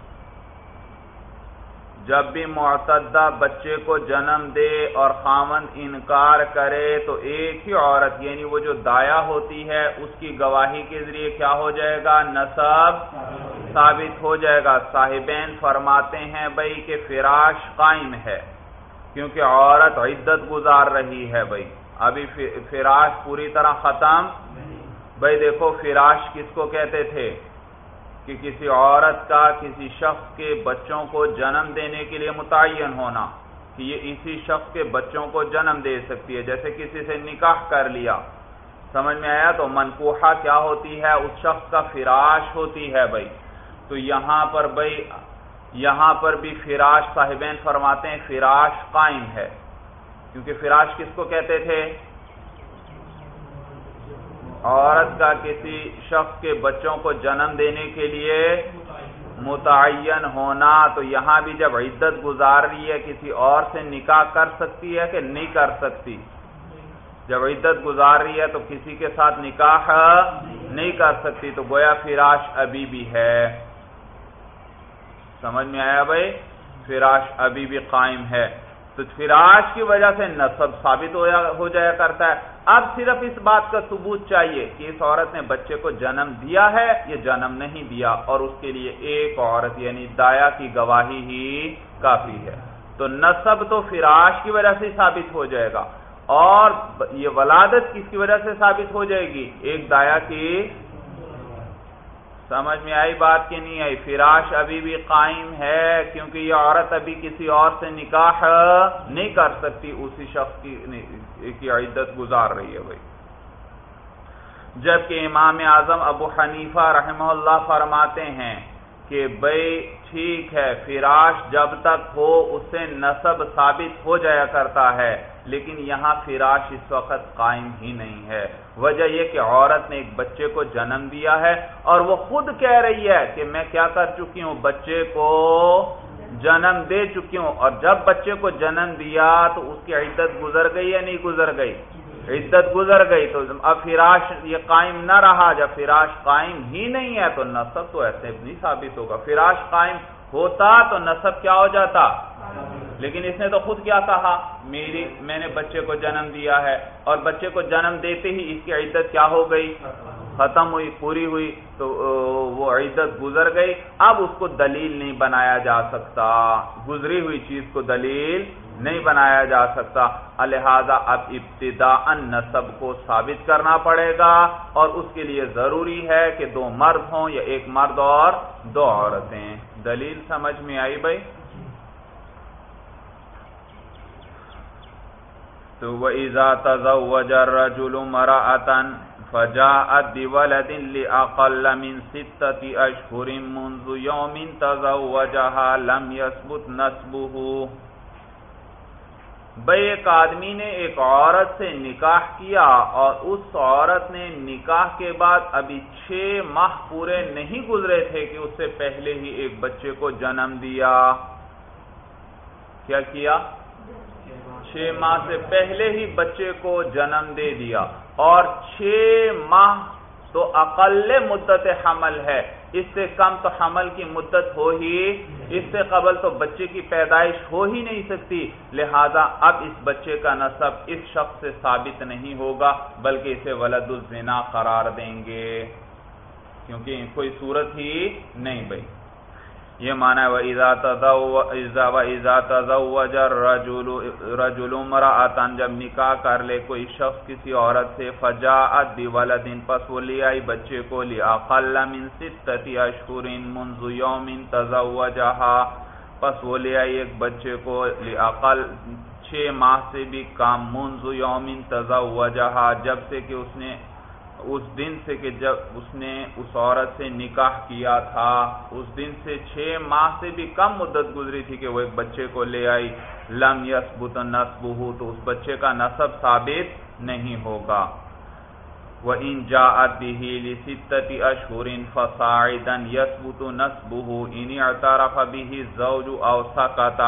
جب بھی معتدہ بچے کو جنم دے اور خاوند انکار کرے تو ایک ہی عورت یعنی وہ جو دایا ہوتی ہے اس کی گواہی کے ذریعے کیا ہو جائے گا؟ نسب ثابت ہو جائے گا۔ صاحبین فرماتے ہیں بھائی کہ فراش قائم ہے کیونکہ عورت عدت گزار رہی ہے، بھائی ابھی فراش پوری طرح ختم۔ بھائی دیکھو فراش کس کو کہتے تھے کہ کسی عورت کا کسی شخص کے بچوں کو جنم دینے کے لیے متعین ہونا کہ یہ اسی شخص کے بچوں کو جنم دے سکتی ہے، جیسے کسی سے نکاح کر لیا، سمجھ میں آیا؟ تو منکوحہ کیا ہوتی ہے؟ اس شخص کا فراش ہوتی ہے بھائی۔ تو یہاں پر بھائی یہاں پر بھی فراش صاحبین فرماتے ہیں فراش قائم ہے، کیونکہ فراش کس کو کہتے تھے؟ عورت کا کسی شخص کے بچوں کو جنم دینے کے لیے متعین ہونا۔ تو یہاں بھی جب عدت گزار رہی ہے کسی اور سے نکاح کر سکتی ہے کہ نہیں کر سکتی؟ جب عدت گزار رہی ہے تو کسی کے ساتھ نکاح نہیں کر سکتی، تو گویا فراش ابھی بھی ہے۔ سمجھ میں آیا بھائی؟ فراش ابھی بھی قائم ہے، تو فراش کی وجہ سے نسب ثابت ہو جایا کرتا ہے۔ اب صرف اس بات کا ثبوت چاہیے کہ اس عورت نے بچے کو جنم دیا ہے یا جنم نہیں دیا، اور اس کے لیے ایک عورت یعنی دایا کی گواہی ہی کافی ہے۔ تو نسب تو فراش کی وجہ سے ثابت ہو جائے گا، اور یہ ولادت کس کی وجہ سے ثابت ہو جائے گی؟ ایک دایا کی۔ سمجھ میں آئی بات کہ نہیں آئی؟ فراش ابھی بھی قائم ہے کیونکہ یہ عورت ابھی کسی اور سے نکاح نہیں کر سکتی، اسی شخص کی کی عدت گزار رہی ہے بھائی۔ جبکہ امام اعظم ابو حنیفہ رحمہ اللہ فرماتے ہیں کہ بھائی ٹھیک ہے فراش جب تک ہو اس سے نسب ثابت ہو جایا کرتا ہے، لیکن یہاں فراش اس وقت قائم ہی نہیں ہے۔ وجہ یہ کہ عورت نے ایک بچے کو جنم دیا ہے اور وہ خود کہہ رہی ہے کہ میں کیا کر چکی ہوں؟ بچے کو جنم دے چکی ہوں، اور جب بچے کو جنم دیا تو اس کی عدت گزر گئی یا نہیں گزر گئی؟ عدت گزر گئی، تو اب فراش یہ قائم نہ رہا۔ جب فراش قائم ہی نہیں ہے تو نسب تو ایسے نہیں ثابت ہوگا۔ فراش قائم ہوتا تو نسب کیا ہو جاتا؟ لیکن اس نے تو خود کیا کہا؟ میری میں نے بچے کو جنم دیا ہے، اور بچے کو جنم دیتے ہی اس کی عدت کیا ہو گئی؟ ختم ہوئی، پوری ہوئی، تو وہ عدت گزر گئی۔ اب اس کو دلیل نہیں بنایا جا سکتا، گزری ہوئی چیز کو دلیل نہیں بنایا جا سکتا، لہذا اب ابتداءً نسب کو ثابت کرنا پڑے گا، اور اس کے لیے ضروری ہے کہ دو مرد ہوں یا ایک مرد اور دو عورتیں۔ دلیل سمجھ میں آئی بھائی؟ تو وَإِذَا تَزَوَّجَ الرَّجُلُ امْرَأَةً فَجَاءَتْ بِوَلَدٍ لِأَقَلَّ مِنْ سِتَّةِ أَشْهُرٍ مُنْذُ يَوْمٍ تَزَوَّجَهَا لَمْ يَثْبُتْ نَسْبُهُ۔ بھئی ایک آدمی نے ایک عورت سے نکاح کیا، اور اس عورت نے نکاح کے بعد ابھی چھ ماہ پورے نہیں گزرے تھے کہ اس سے پہلے ہی ایک بچے کو جنم دیا۔ کیا کیا؟ چھ ماہ سے پہلے ہی بچے کو جنم دے دیا، اور چھ ماہ تو اقل مدت حمل ہے، اس سے کم تو حمل کی مدت ہو ہی، اس سے قبل تو بچے کی پیدائش ہو ہی نہیں سکتی، لہذا اب اس بچے کا نسب اس شخص سے ثابت نہیں ہوگا، بلکہ اسے ولد الزنا قرار دیں گے، کیونکہ کوئی صورت ہی نہیں بھائی۔ یہ معنی ہے وَإِذَا تَزَوَّجَ الرَّجُلُ امْرَأَةً، جب نکاح کر لے کوئی شخص کسی عورت سے، فَجَاءَتْ بِوَلَدٍ، پس وہ لے آئی بچے کو، لِأَقَلَّ مِنْ سِتَّةِ أَشْهُرٍ مُنْذُ يَوْمٍ تَزَوَّجَهَا، پس وہ لے آئی ایک بچے کو، لِأَقَلَّ چھ ماہ سے بھی کم، مُنْذُ يَوْمٍ تَزَوَّجَهَا، جب سے کہ اس نے اس دن سے کہ جب اس نے اس عورت سے نکاح کیا تھا، اس دن سے چھ ماہ سے بھی کم مدت گزری تھی کہ وہ ایک بچے کو لے آئی، لم یثبت نسبہ، تو اس بچے کا نسب ثابت نہیں ہوگا۔ وَإِن جَاءَتْ بِهِ لِسِتَّةِ أَشْهُرٍ فَصَاعِدًا يَثْبُتُ نَسْبُهُ إِنِ اعْتَرَفَ بِهِ الزَّوْجُ أَوْ سَكَتَ،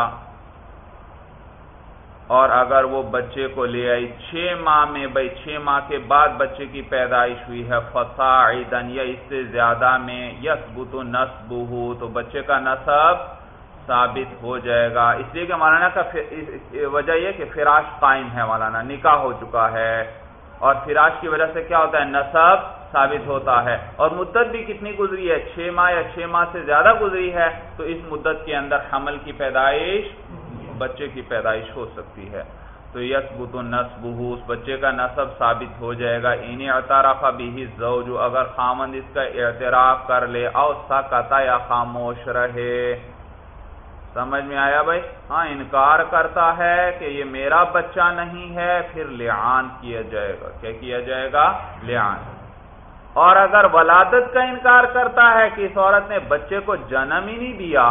اور اگر وہ بچے کو لے آئی چھ ماہ میں، بھائی چھ ماہ کے بعد بچے کی پیدائش ہوئی ہے، فَصَاعِدًا یا اس سے زیادہ میں، يَثْبُتُ نَسْبُهُ تو بچے کا نسب ثابت ہو جائے گا۔ اس لیے کہ مولانا کا وجہ یہ کہ فراش قائم ہے، مولانا نکاح ہو چکا ہے، اور فراش کی وجہ سے کیا ہوتا ہے، نسب ثابت ہوتا ہے، اور مدت بھی کتنی گزری ہے، چھ ماہ یا چھ ماہ سے زیادہ گزری ہے، تو اس مدت کے اندر حمل کی پیدائش، بچے کی پیدائش ہو سکتی ہے، تو یثبت نسبہ اس بچے کا نسب ثابت ہو جائے گا۔ ان اعترف بہ الزوج اگر خامند اس کا اعتراف کر لے، او سکت یا خاموش رہے۔ سمجھ میں آیا بھائی؟ ہاں انکار کرتا ہے کہ یہ میرا بچہ نہیں ہے، پھر لعان کیا جائے گا۔ کیا کیا جائے گا؟ لعان۔ اور اگر ولادت کا انکار کرتا ہے کہ اس عورت نے بچے کو جنم ہی نہیں دیا،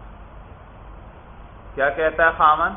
کیا کہتا ہے خامن؟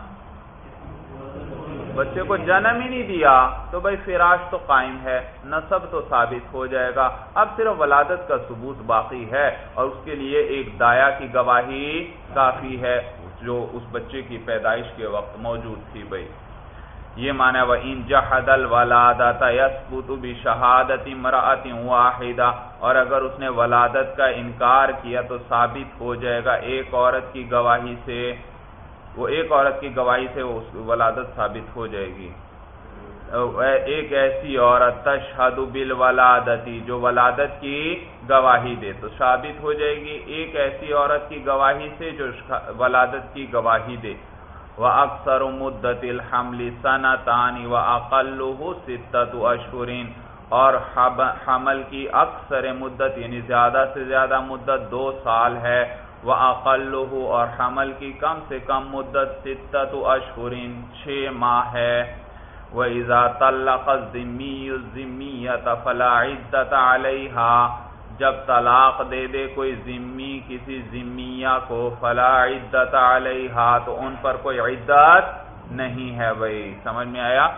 بچے کو جنم ہی نہیں دیا، تو بھائی فراش تو قائم ہے، نسب تو ثابت ہو جائے گا، اب صرف ولادت کا ثبوت باقی ہے، اور اس کے لیے ایک دایا کی گواہی کافی ہے جو اس بچے کی پیدائش کے وقت موجود تھی۔ بھائی یہ معنی وَإِن جَحَدَ الْوَلَادَةَ يَثْبُتُ بِشَهَادَةِ امْرَأَةٍ وَاحِدَةٍ، اور اگر اس نے ولادت کا انکار کیا تو ثابت ہو جائے گا ایک عورت کی گواہی سے، وہ ایک عورت کی گواہی سے وہ ولادت ثابت ہو جائے گی۔ ایک ایسی عورت تشہد بالولادتی جو ولادت کی گواہی دے تو ثابت ہو جائے گی ایک ایسی عورت کی گواہی سے جو ولادت کی گواہی دے۔ وَأَكْثَرُ مُدَّةِ الْحَمْلِ سَنَتَانِ وَأَقَلُّهُ سِتَّةُ أَشْهُرٍ، اور حمل کی اکثر مدت یعنی زیادہ سے زیادہ مدت دو سال ہے، وَأَقَلُّهُ اور حمل کی کم سے کم مدت سِتَّةُ أَشْهُرٍ چھ ماہ ہے۔ وَإِذَا طَلَّقَ الذِّمِّيُّ الذِّمِّيَّةَ فَلَا عِدَّةَ عَلَيْهَا، جب طلاق دے دے کوئی ذمی کسی ذمیہ کو، فَلَا عِدَّةَ عَلَيْهَا تو ان پر کوئی عدت نہیں ہے۔ بھائی سمجھ میں آیا؟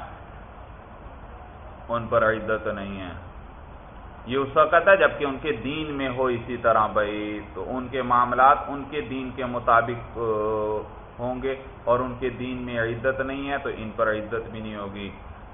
ان پر عدت نہیں ہے، یہ اس وقت ہے جبکہ ان کے دین میں ہو اسی طرح، بھائی تو ان کے معاملات ان کے دین کے مطابق ہوں گے، اور ان کے دین میں عدت نہیں ہے تو ان پر عدت بھی نہیں ہوگی۔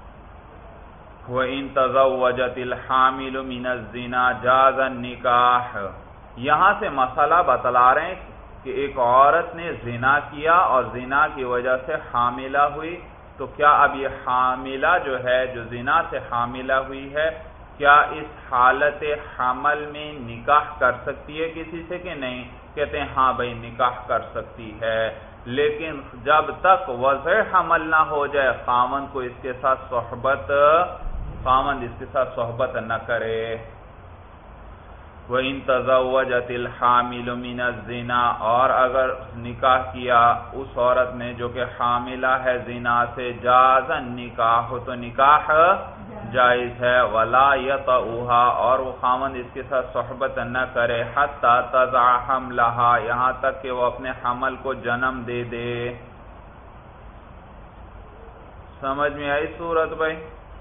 وَإِن تَزَوَّجَتِ الْحَامِلُ مِنَ الزِّنَا جَازَ النِّكَاحُ، یہاں سے مسئلہ بتلا رہے ہیں کہ ایک عورت نے زنا کیا اور زنا کی وجہ سے حاملہ ہوئی، تو کیا اب یہ حاملہ جو ہے جو زنا سے حاملہ ہوئی ہے، کیا اس حالت حمل میں نکاح کر سکتی ہے کسی سے کہ نہیں؟ کہتے ہیں ہاں بھائی نکاح کر سکتی ہے، لیکن جب تک وضع حمل نہ ہو جائے خاوند کو اس کے ساتھ صحبت خاوند اس کے ساتھ صحبت نہ کرے۔ وَإِن تَزَوَّجَتِ الْحَامِلُ مِنَ الزِّنَا، اور اگر نکاح کیا اس عورت نے جو کہ حاملہ ہے زنا سے، جاز النکاح تو نکاح جائز ہے، وَلَا يَطَئُهَا اور وہ خاوند اس کے ساتھ صحبت نہ کرے، حَتَّى تَضَعَ حَمْلَهَا یہاں تک کہ وہ اپنے حمل کو جنم دے دے۔ سمجھ میں آئی صورت بھائی؟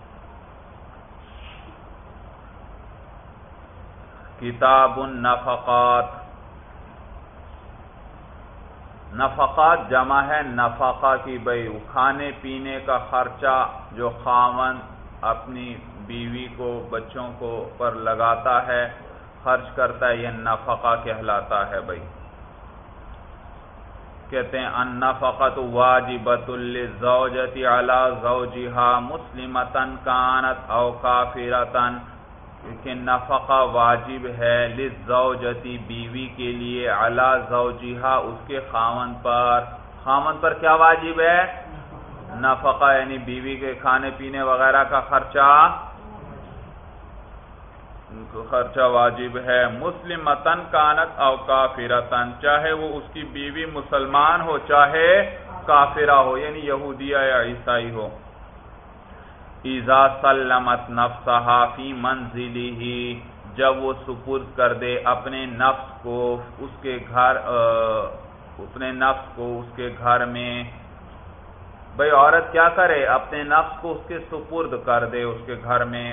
کتاب النفقات، نفقات جمع ہے نفقہ کی، بھائی کھانے پینے کا خرچہ جو خاوند اپنی بیوی کو بچوں کو پر لگاتا ہے خرچ کرتا ہے، یہ نفقہ کہلاتا ہے۔ بھائی کہتے ہیں النفقۃ واجبۃ للزوجۃ علی زوجها مسلمۃ کانت او کافرۃ، کہ نفقہ واجب ہے للزوجۃ بیوی کے لیے، علی زوجها اس کے خاوند پر۔ خاوند پر کیا واجب ہے؟ نفقہ یعنی بیوی کے کھانے پینے وغیرہ کا خرچہ خرچہ واجب ہے، مسلمتن کانت او کافرتن، چاہے وہ اس کی بیوی مسلمان ہو چاہے کافرہ ہو، یعنی یہودیہ یا عیسائی ہو۔ اذا سلمت نفسها فی منزلہ، جب وہ سپرد کر دے اپنے نفس کو اس کے گھر اپنے نفس کو اس کے گھر میں. بھئی عورت کیا کرے؟ اپنے نفس کو اس کے سپرد کر دے اس کے گھر میں.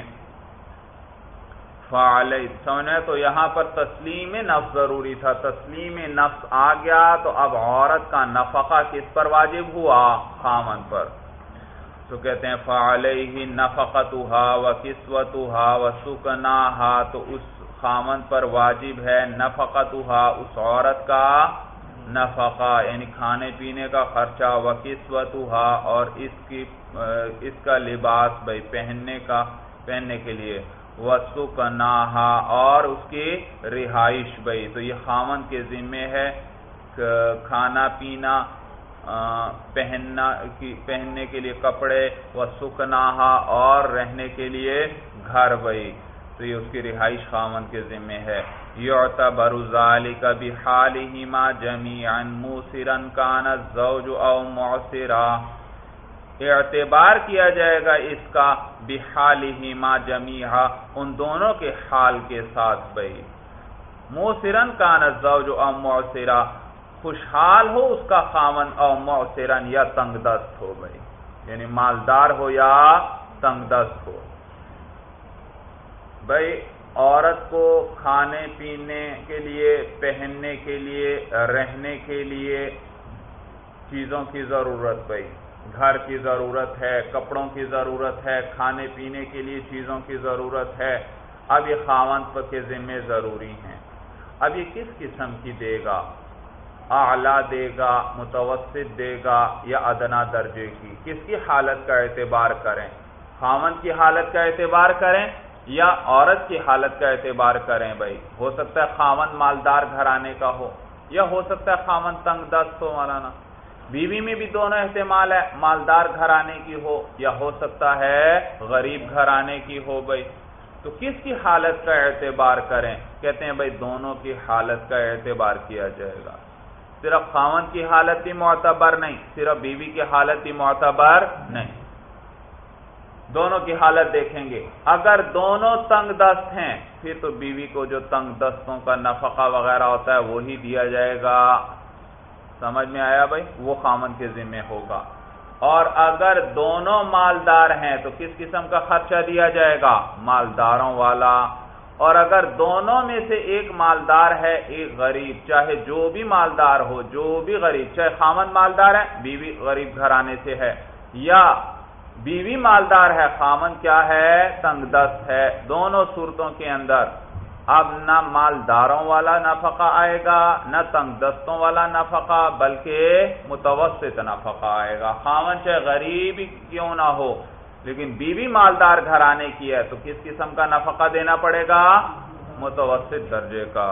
فعلی سمجھے تو یہاں پر تسلیم نفس ضروری تھا، تسلیم نفس آ گیا تو اب عورت کا نفقہ کس پر واجب ہوا؟ خاوند پر. تو کہتے ہیں فعلیہ نفقتها وکسوتها وسکناها، تو اس خاوند پر واجب ہے نفقتها، اس عورت کا نفقہ یعنی کھانے پینے کا خرچہ، وکسوتها اور اس کی اس کا لباس بھائی پہننے کا پہننے کے لیے، وسکناها اور اس کی رہائش بھائی. تو یہ خاوند کے ذمے ہے کھانا پینا، پہننا کی پہننے کے لیے کپڑے، وسکناها اور رہنے کے لیے گھر بھائی. تو یہ اس کی رہائش خاوند کے ذمے ہے. یعتبر ذلک بحالہما جمیعا موسرا کان الزوج او معسرا، اعتبار کیا جائے گا اس کا بحالہما جمیعا ان دونوں کے حال کے ساتھ بھائی. موسرا کان الزوج او معسرا، خوشحال ہو اس کا خاوند، او معسرا یا تنگ دست ہو بھائی، یعنی مالدار ہو یا تنگ دست ہو. بھائی عورت کو کھانے پینے کے لیے، پہننے کے لیے، رہنے کے لیے چیزوں کی ضرورت بھائی، گھر کی ضرورت ہے، کپڑوں کی ضرورت ہے، کھانے پینے کے لیے چیزوں کی ضرورت ہے. اب یہ خاوند کے ذمے ضروری ہیں. اب یہ کس قسم کی دے گا؟ اعلیٰ دے گا، متوسط دے گا یا ادنا درجے کی؟ کس کی حالت کا اعتبار کریں؟ خاوند کی حالت کا اعتبار کریں یا عورت کی حالت کا اعتبار کریں بھائی؟ ہو سکتا ہے خاوند مالدار گھرانے کا ہو یا ہو سکتا ہے خاوند تنگ دست ہو مولانا. بیوی میں بھی دونوں احتمال ہے، مالدار گھرانے کی ہو یا ہو سکتا ہے غریب گھرانے کی ہو بھائی. تو کس کی حالت کا اعتبار کریں؟ کہتے ہیں بھائی دونوں کی حالت کا اعتبار کیا جائے گا. صرف خاوند کی حالت ہی معتبر نہیں، صرف بیوی کی حالت ہی معتبر نہیں، دونوں کی حالت دیکھیں گے. اگر دونوں تنگ دست ہیں پھر تو بیوی کو جو تنگ دستوں کا نفقہ وغیرہ ہوتا ہے وہی دیا جائے گا. سمجھ میں آیا بھائی؟ وہ خاوند کے ذمہ ہوگا. اور اگر دونوں مالدار ہیں تو کس قسم کا خرچہ دیا جائے گا؟ مالداروں والا. اور اگر دونوں میں سے ایک مالدار ہے ایک غریب، چاہے جو بھی مالدار ہو، جو بھی غریب، چاہے خاوند مالدار ہے بیوی غریب گھرانے سے ہے، یا بیوی مالدار ہے خاوند کیا ہے؟ تنگ دست ہے، دونوں صورتوں کے اندر اب نہ مالداروں والا نفقہ آئے گا نہ تنگ دستوں والا نفقہ، بلکہ متوسط نفقہ آئے گا. خاوند چاہے غریب کیوں نہ ہو لیکن بیوی مالدار گھرانے کی ہے تو کس قسم کا نفقہ دینا پڑے گا؟ متوسط درجے کا.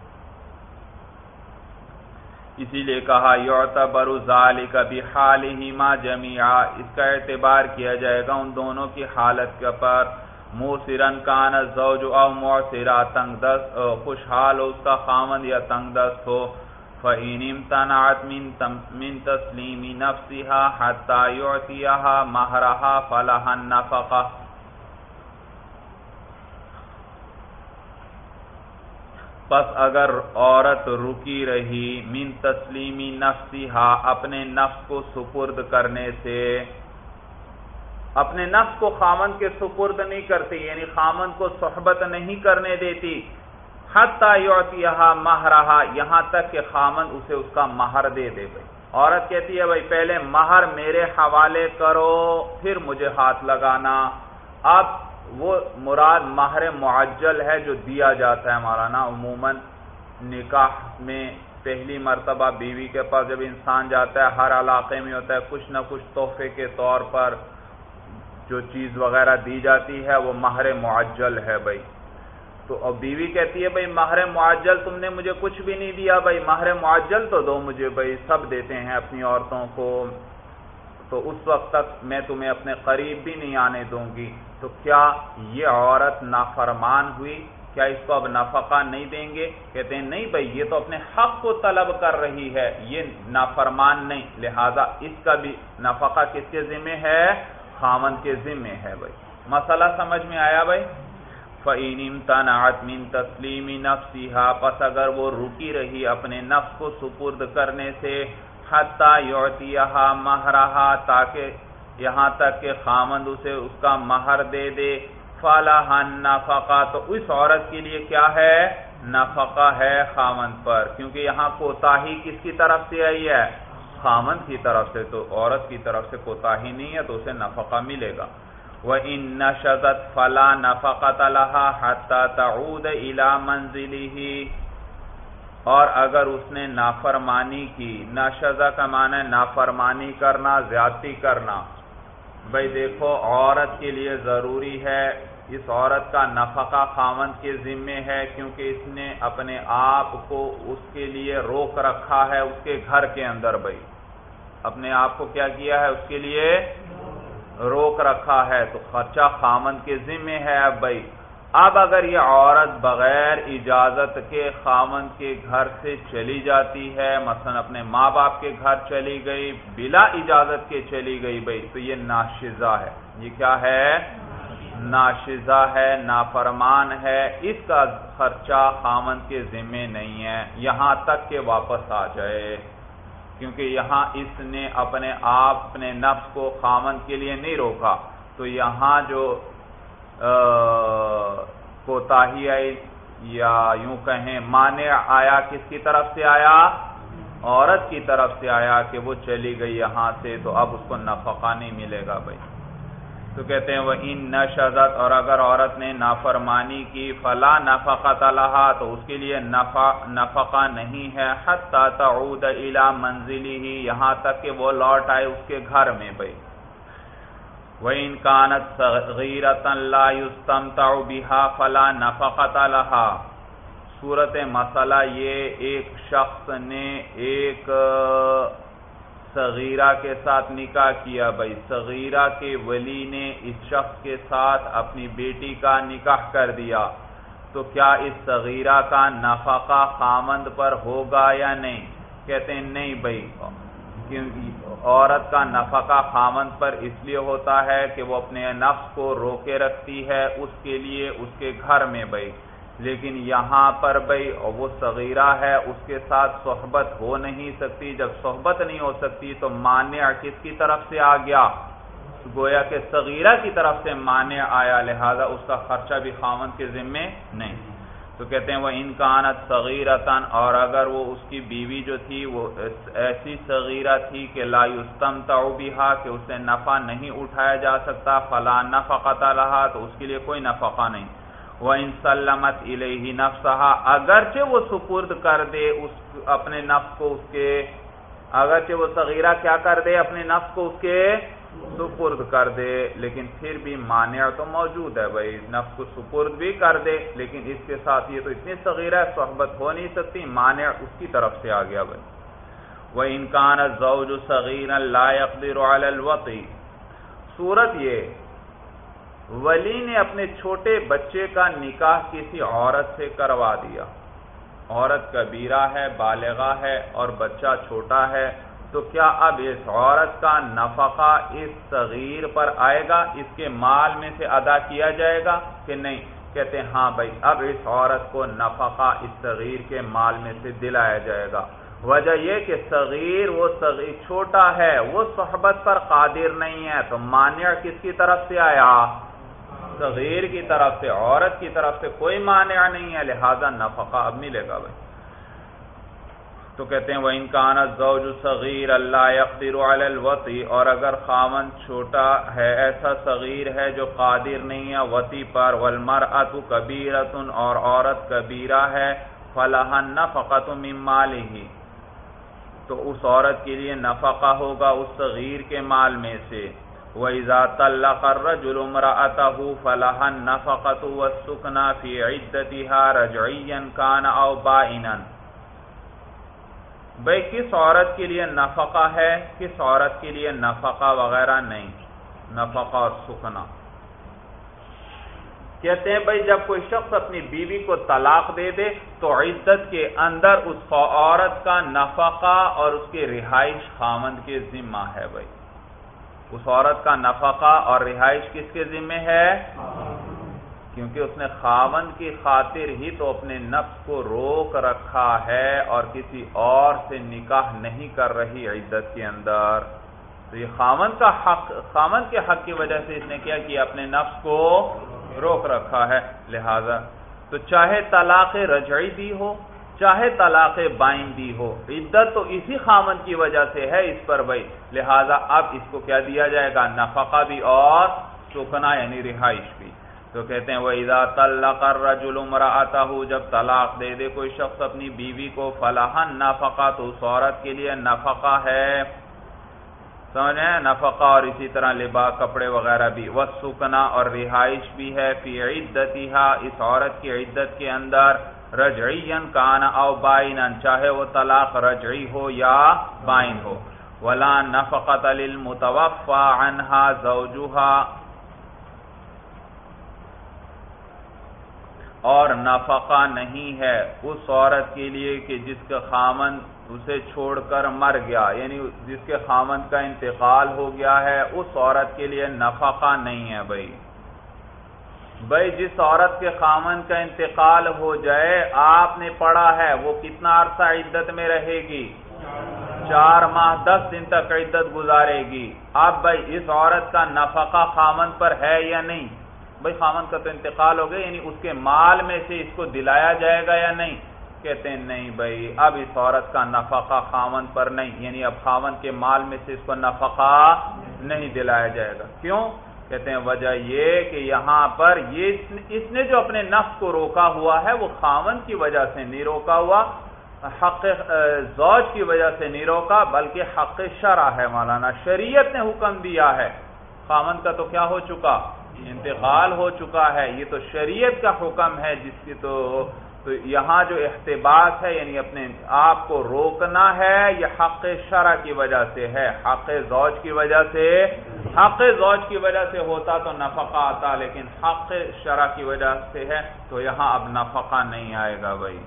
اسی لیے کہا یعتبر ذالک بحالہما جمیعا، اس کا اعتبار کیا جائے گا ان دونوں کی حالت کے پر. موسرا کان الزوج او معسرا، تنگ دست خوشحال ہو اس کا خاوند یا تنگ دست ہو. فإن امتنعت من تسلیم نفسها حتى يعطيها مہرها فلها النفقہ. پس اگر عورت رکی رہی من تسلیم نفسها، اپنے نفس کو سپرد کرنے سے، اپنے نفس کو خاوند کے سپرد نہیں کرتی یعنی خاوند کو صحبت نہیں کرنے دیتی، حتی یعطیہا مہرہا، یہاں تک کہ خاوند اسے اس کا مہر دے دے. بھائی عورت کہتی ہے بھائی پہلے مہر میرے حوالے کرو پھر مجھے ہاتھ لگانا. اب وہ مراد مہر معجل ہے جو دیا جاتا ہے مولانا. عموماً نکاح میں پہلی مرتبہ بیوی کے پاس جب انسان جاتا ہے ہر علاقے میں ہوتا ہے کچھ نہ کچھ تحفے کے طور پر جو چیز وغیرہ دی جاتی ہے وہ مہر معجل ہے بھائی. تو اب بیوی کہتی ہے بھائی مہر معجل تم نے مجھے کچھ بھی نہیں دیا، بھائی مہر معجل تو دو مجھے. بھائی سب دیتے ہیں اپنی عورتوں کو، تو اس وقت تک میں تمہیں اپنے قریب بھی نہیں آنے دوں گی. تو کیا یہ عورت نافرمان ہوئی؟ کیا اس کو اب نفقہ نہیں دیں گے؟ کہتے ہیں نہیں بھائی یہ تو اپنے حق کو طلب کر رہی ہے، یہ نافرمان نہیں، لہذا اس کا بھی نفقہ کس کے ذمہ ہے؟ خامند کے ذمے ہے بھائی. مسئلہ سمجھ میں آیا بھائی؟ فَإِنِ امْتَنَعَتْ مِنْ تَسْلِيمِ نَفْسِهَا، پس اگر وہ رکی رہی اپنے نفس کو سپرد کرنے سے، حَتَّى يُعْتِيَهَا مَهْرَهَا، تاکہ یہاں تک کہ خامند اسے اس کا مہر دے دے، فَلَهَا النَّفَقَةُ، تو اس عورت کے لیے کیا ہے؟ نفقہ ہے خامند پر، کیونکہ یہاں کوتاہی کس کی طرف سے آئی ہے؟ خامند کی طرف سے، تو عورت کی طرف سے کوتاہی نہیں ہے تو اسے نفقہ ملے گا. وَإِن نَشَزَتْ فَلَا نَفَقَةَ لَهَا حَتَّى تَعُودَ إِلَى مَنزِلِهِ، اور اگر اس نے نافرمانی کی، نشزہ کا معنی ہے نافرمانی کرنا، زیادتی کرنا. بھئی دیکھو عورت کے لیے ضروری ہے، اس عورت کا نفقہ خامند کے ذمے ہے، کیونکہ اس نے اپنے آپ کو اس کے لیے روک رکھا ہے اس کے گھر کے اندر. بھئی اپنے آپ کو کیا کیا ہے؟ اس کے لیے روک رکھا ہے، تو خرچہ خامند کے ذمے ہے. اب بھائی اب اگر یہ عورت بغیر اجازت کے خامند کے گھر سے چلی جاتی ہے، مثلا اپنے ماں باپ کے گھر چلی گئی، بلا اجازت کے چلی گئی، بھائی تو یہ ناشزہ ہے. یہ کیا ہے؟ ناشزہ ہے، نافرمان ہے. اس کا خرچہ خامند کے ذمے نہیں ہے یہاں تک کہ واپس آ جائے، کیونکہ یہاں اس نے اپنے آپ اپنے نفس کو خامند کے لیے نہیں روکا. تو یہاں جو کوتاہی آئی یا یوں کہیں مانع آیا، کس کی طرف سے آیا؟ عورت کی طرف سے آیا کہ وہ چلی گئی یہاں سے، تو اب اس کو نفقہ نہیں ملے گا. بھائی تو کہتے ہیں وَإِن نَشَزَتْ، اور اگر عورت نے نافرمانی کی، فَلَا نَفَقَةَ لَهَا، تو اس کے لیے نفقہ نہیں ہے، حَتَّى تَعُودَ إِلَى مَنزِلِهِ، یہاں تک کہ وہ لوٹ آئے اس کے گھر میں. بھائی وَإِن كَانَتْ صَغِيرَةً لَا يُسْتَمْتَعُ بِهَا فَلَا نَفَقَةَ لَهَا. صورت مسئلہ یہ، ایک شخص نے ایک صغیرہ کے ساتھ نکاح کیا. بھائی صغیرہ کے ولی نے اس شخص کے ساتھ اپنی بیٹی کا نکاح کر دیا، تو کیا اس صغیرہ کا نفقہ خامند پر ہوگا یا نہیں؟ کہتے ہیں نہیں بھائی، عورت کا نفقہ خامند پر اس لیے ہوتا ہے کہ وہ اپنے نفس کو روکے رکھتی ہے اس کے لیے اس کے گھر میں. بھائی لیکن یہاں پر بھائی وہ صغیرہ ہے، اس کے ساتھ صحبت ہو نہیں سکتی. جب صحبت نہیں ہو سکتی تو مانع کس کی طرف سے آ گیا؟ گویا کہ صغیرہ کی طرف سے مانع آیا، لہذا اس کا خرچہ بھی خامند کے ذمے نہیں. تو کہتے ہیں وہ ان کانت صغیرتن، اور اگر وہ اس کی بیوی جو تھی وہ ایسی صغیرہ تھی کہ لا یستمتع بہا، کہ اس سے نفع نہیں اٹھایا جا سکتا، فلا نفقۃ لہا، تو اس کے لیے کوئی نفقہ نہیں. وَإِن سَلَّمَتْ إِلَيْهِ نَفْسَهَا، اگرچہ وہ سپرد کر دے اس اپنے نفس کو اس کے، اگرچہ وہ صغیرہ کیا کر دے اپنے نفس کو اس کے سپرد کر دے، لیکن پھر بھی مانع تو موجود ہے. بھائی نفس کو سپرد بھی کر دے لیکن اس کے ساتھ یہ تو اتنی صغیرہ ہے صحبت ہو نہیں سکتی، مانع اس کی طرف سے آ گیا. بھائی وَإِن كَانَ الزَّوْجُ صَغِيرًا لَا يَقْدِرُ عَلَى الْوَطِءِ، صورت یہ ولی نے اپنے چھوٹے بچے کا نکاح کسی عورت سے کروا دیا، عورت کبیرہ ہے، بالغہ ہے اور بچہ چھوٹا ہے، تو کیا اب اس عورت کا نفقہ اس صغیر پر آئے گا، اس کے مال میں سے ادا کیا جائے گا کہ نہیں؟ کہتے ہیں ہاں بھائی اب اس عورت کو نفقہ اس صغیر کے مال میں سے دلایا جائے گا. وجہ یہ کہ صغیر وہ صغیر چھوٹا ہے، وہ صحبت پر قادر نہیں ہے، تو مانع کس کی طرف سے آیا؟ صغیر کی طرف سے. عورت کی طرف سے کوئی مانع نہیں ہے، لہذا نفقہ اب ملے گا. بھائی تو کہتے ہیں وَإِن كَانَ الزَّوْجُ صَغِيرًا لَا يَقْدِرُ عَلَى الْوَطِءِ، اور اگر خاوند چھوٹا ہے، ایسا صغیر ہے جو قادر نہیں ہے وطی پر، وَالْمَرْأَةُ كَبِيرَةٌ، اور عورت کبیرہ ہے، فَلَهَا النَّفَقَةُ مِن مَالِهِ، تو اس عورت کے لیے نفقہ ہوگا اس صغیر کے مال میں سے. وَإِذَا طَلَّقَ الرَّجُلُ امْرَأَتَهُ فَلَهَا النَّفَقَةُ وَالسُّكْنَى فِي عِدَّتِهَا رَجْعِيًّا كَانَ أَوْ بَائِنًا. بھئی کس عورت کے لیے نفقہ ہے، کس عورت کے لیے نفقہ وغیرہ نہیں، نفقہ اور سکنا. کہتے ہیں بھئی جب کوئی شخص اپنی بیوی کو طلاق دے دے تو عدت کے اندر اس عورت کا نفقہ اور اس کی رہائش خامند کے ذمہ ہے. بھئی اس عورت کا نفقہ اور رہائش کس کے ذمہ ہے؟ کیونکہ اس نے خاوند کی خاطر ہی تو اپنے نفس کو روک رکھا ہے اور کسی اور سے نکاح نہیں کر رہی عدت کے اندر، تو یہ خاوند کا حق، خاوند کے حق کی وجہ سے اس نے کیا کیا، اپنے نفس کو روک رکھا ہے۔ لہذا تو چاہے طلاق رجعی دی ہو چاہے طلاق بائن دی ہو، عدت تو اسی خاوند کی وجہ سے ہے اس پر بھائی، لہذا اب اس کو کیا دیا جائے گا، نفقہ بھی اور سکنا یعنی رہائش بھی۔ تو کہتے ہیں وَإِذَا طَلَّقَ الرَّجُلُ امْرَأَتَهُ، جب طلاق دے دے کوئی شخص اپنی بیوی کو، فَلَهَا النَّفَقَةُ، تو اس عورت کے لیے نفقہ ہے، سمجھیں، نفقہ اور اسی طرح لباس کپڑے وغیرہ بھی، وَالسُّكْنَى اور رہائش بھی ہے، فِي عِدَّتِهَا، اس عورت کی عدت کے اندر، رجعیًا کان او بائنا، چاہے وہ طلاق رجعی ہو یا بائن ہو، وَلَا نَفَقَةَ لِلْمُتَوَفَّى عَنْهَا زَوْجُهَا، اور نفقہ نہیں ہے اس عورت کے لیے کہ جس کا خامند اسے چھوڑ کر مر گیا، یعنی جس کے خامند کا انتقال ہو گیا ہے، اس عورت کے لیے نفقہ نہیں ہے بھائی۔ بھائی جس عورت کے خامند کا انتقال ہو جائے، آپ نے پڑھا ہے وہ کتنا عرصہ عدت میں رہے گی، چار ماہ دس دن تک عدت گزارے گی۔ اب بھائی اس عورت کا نفقہ خامند پر ہے یا نہیں؟ بھائی خامند کا تو انتقال ہو گیا، یعنی اس کے مال میں سے اس کو دلایا جائے گا یا نہیں؟ کہتے ہیں نہیں بھائی، اب اس عورت کا نفقہ خامند پر نہیں، یعنی اب خامند کے مال میں سے اس کو نفقہ نہیں دلایا جائے گا۔ کیوں؟ کہتے ہیں وجہ یہ کہ یہاں پر یہ اس نے جو اپنے نفس کو روکا ہوا ہے وہ خامند کی وجہ سے نہیں روکا ہوا، حق زوج کی وجہ سے نہیں روکا، بلکہ حق شرع ہے مولانا، شریعت نے حکم دیا ہے۔ خامند کا تو کیا ہو چکا، انتقال ہو چکا ہے، یہ تو شریعت کا حکم ہے جس کی تو تو یہاں جو احتباس ہے یعنی اپنے آپ کو روکنا ہے، یہ حق شرع کی وجہ سے ہے، حق زوج کی وجہ سے، حق زوج کی وجہ سے ہوتا تو نفقہ آتا، لیکن حق شرع کی وجہ سے ہے تو یہاں اب نفقہ نہیں آئے گا بھائی۔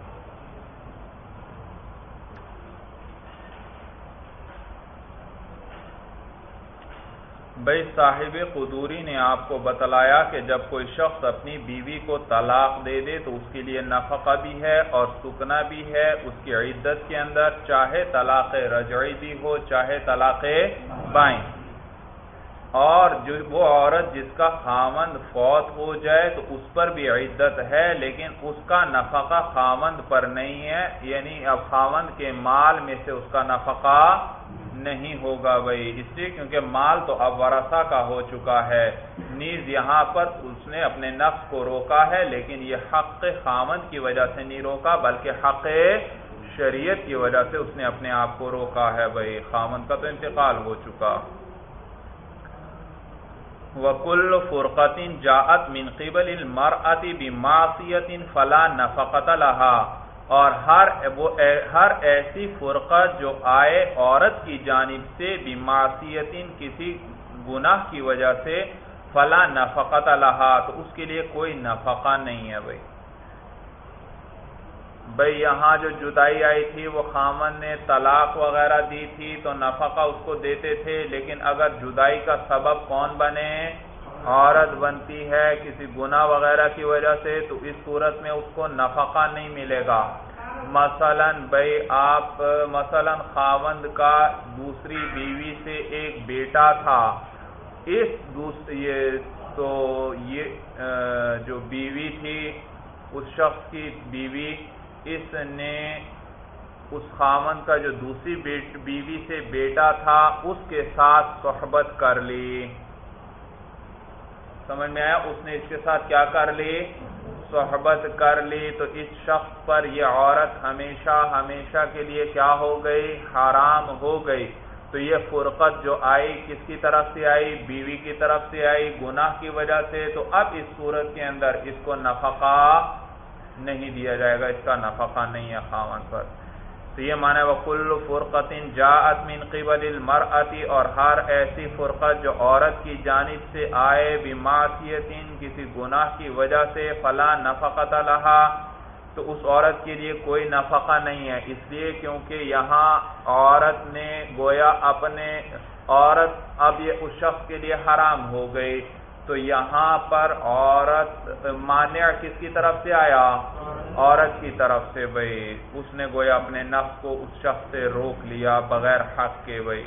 بھائی صاحب قدوری نے آپ کو بتلایا کہ جب کوئی شخص اپنی بیوی کو طلاق دے دے تو اس کے لیے نفقہ بھی ہے اور سکنا بھی ہے اس کی عدت کے اندر، چاہے طلاق رجعی بھی ہو چاہے طلاق بائن، اور جو وہ عورت جس کا خامند فوت ہو جائے تو اس پر بھی عدت ہے، لیکن اس کا نفقہ خامند پر نہیں ہے، یعنی اب خامند کے مال میں سے اس کا نفقہ نہیں ہوگا بھائی، اس لیے کیونکہ مال تو اب ورثہ کا ہو چکا ہے، نیز یہاں پر اس نے اپنے نفس کو روکا ہے، لیکن یہ حق خامند کی وجہ سے نہیں روکا بلکہ حق شریعت کی وجہ سے اس نے اپنے آپ کو روکا ہے بھائی، خامند کا تو انتقال ہو چکا۔ وَكُلُّ فُرْقَةٍ جَاءَتْ مِنْ قِبَلِ الْمَرْأَةِ بِمَعْصِيَةٍ فَلَا نَفَقَةَ لَهَا، اور ہر وہ ہر ایسی فرقہ جو آئے عورت کی جانب سے بِمَعْصِيَةٍ کسی گناہ کی وجہ سے، فَلَا نَفَقَةَ لَهَا، تو اس کے لیے کوئی نفقہ نہیں ہے بھائی۔ بھائی یہاں جو جدائی آئی تھی وہ خامن نے طلاق وغیرہ دی تھی تو نفقہ اس کو دیتے تھے، لیکن اگر جدائی کا سبب کون بنے، عورت بنتی ہے کسی گناہ وغیرہ کی وجہ سے، تو اس صورت میں اس کو نفقہ نہیں ملے گا۔ مثلا بھائی آپ مثلا خاوند کا دوسری بیوی سے ایک بیٹا تھا، اس یہ تو یہ جو بیوی تھی اس شخص کی بیوی، اس نے اس خاوند کا جو دوسری بیوی سے بیٹا تھا اس کے ساتھ صحبت کر لی، سمجھ میں آیا، اس نے اس کے ساتھ کیا کر لی، صحبت کر لی، تو اس شخص پر یہ عورت ہمیشہ ہمیشہ کے لیے کیا ہو گئی، حرام ہو گئی۔ تو یہ فرقت جو آئی کس کی طرف سے آئی، بیوی کی طرف سے آئی، گناہ کی وجہ سے، تو اب اس صورت کے اندر اس کو نفقہ نہیں دیا جائے گا، اس کا نفقہ نہیں ہے خاوند پر۔ تو یہ معنی وَكُلُّ فُرْقَةٍ جَاءَتْ مِنْ قِبَلِ الْمَرْأَةِ، اور ہر ایسی فرقت جو عورت کی جانب سے آئے بِمَعْصِيَةٍ کسی گناہ کی وجہ سے، فَلَا نَفَقَةَ لَهَا، تو اس عورت کے لیے کوئی نفقہ نہیں ہے، اس لیے کیونکہ یہاں عورت نے گویا اپنے عورت اب یہ اس شخص کے لیے حرام ہو گئی، تو یہاں پر عورت مانع کس کی طرف سے آیا؟ عورت کی طرف سے بھئی، اس نے گویا اپنے نفس کو اس شخص سے روک لیا بغیر حق کے بھئی۔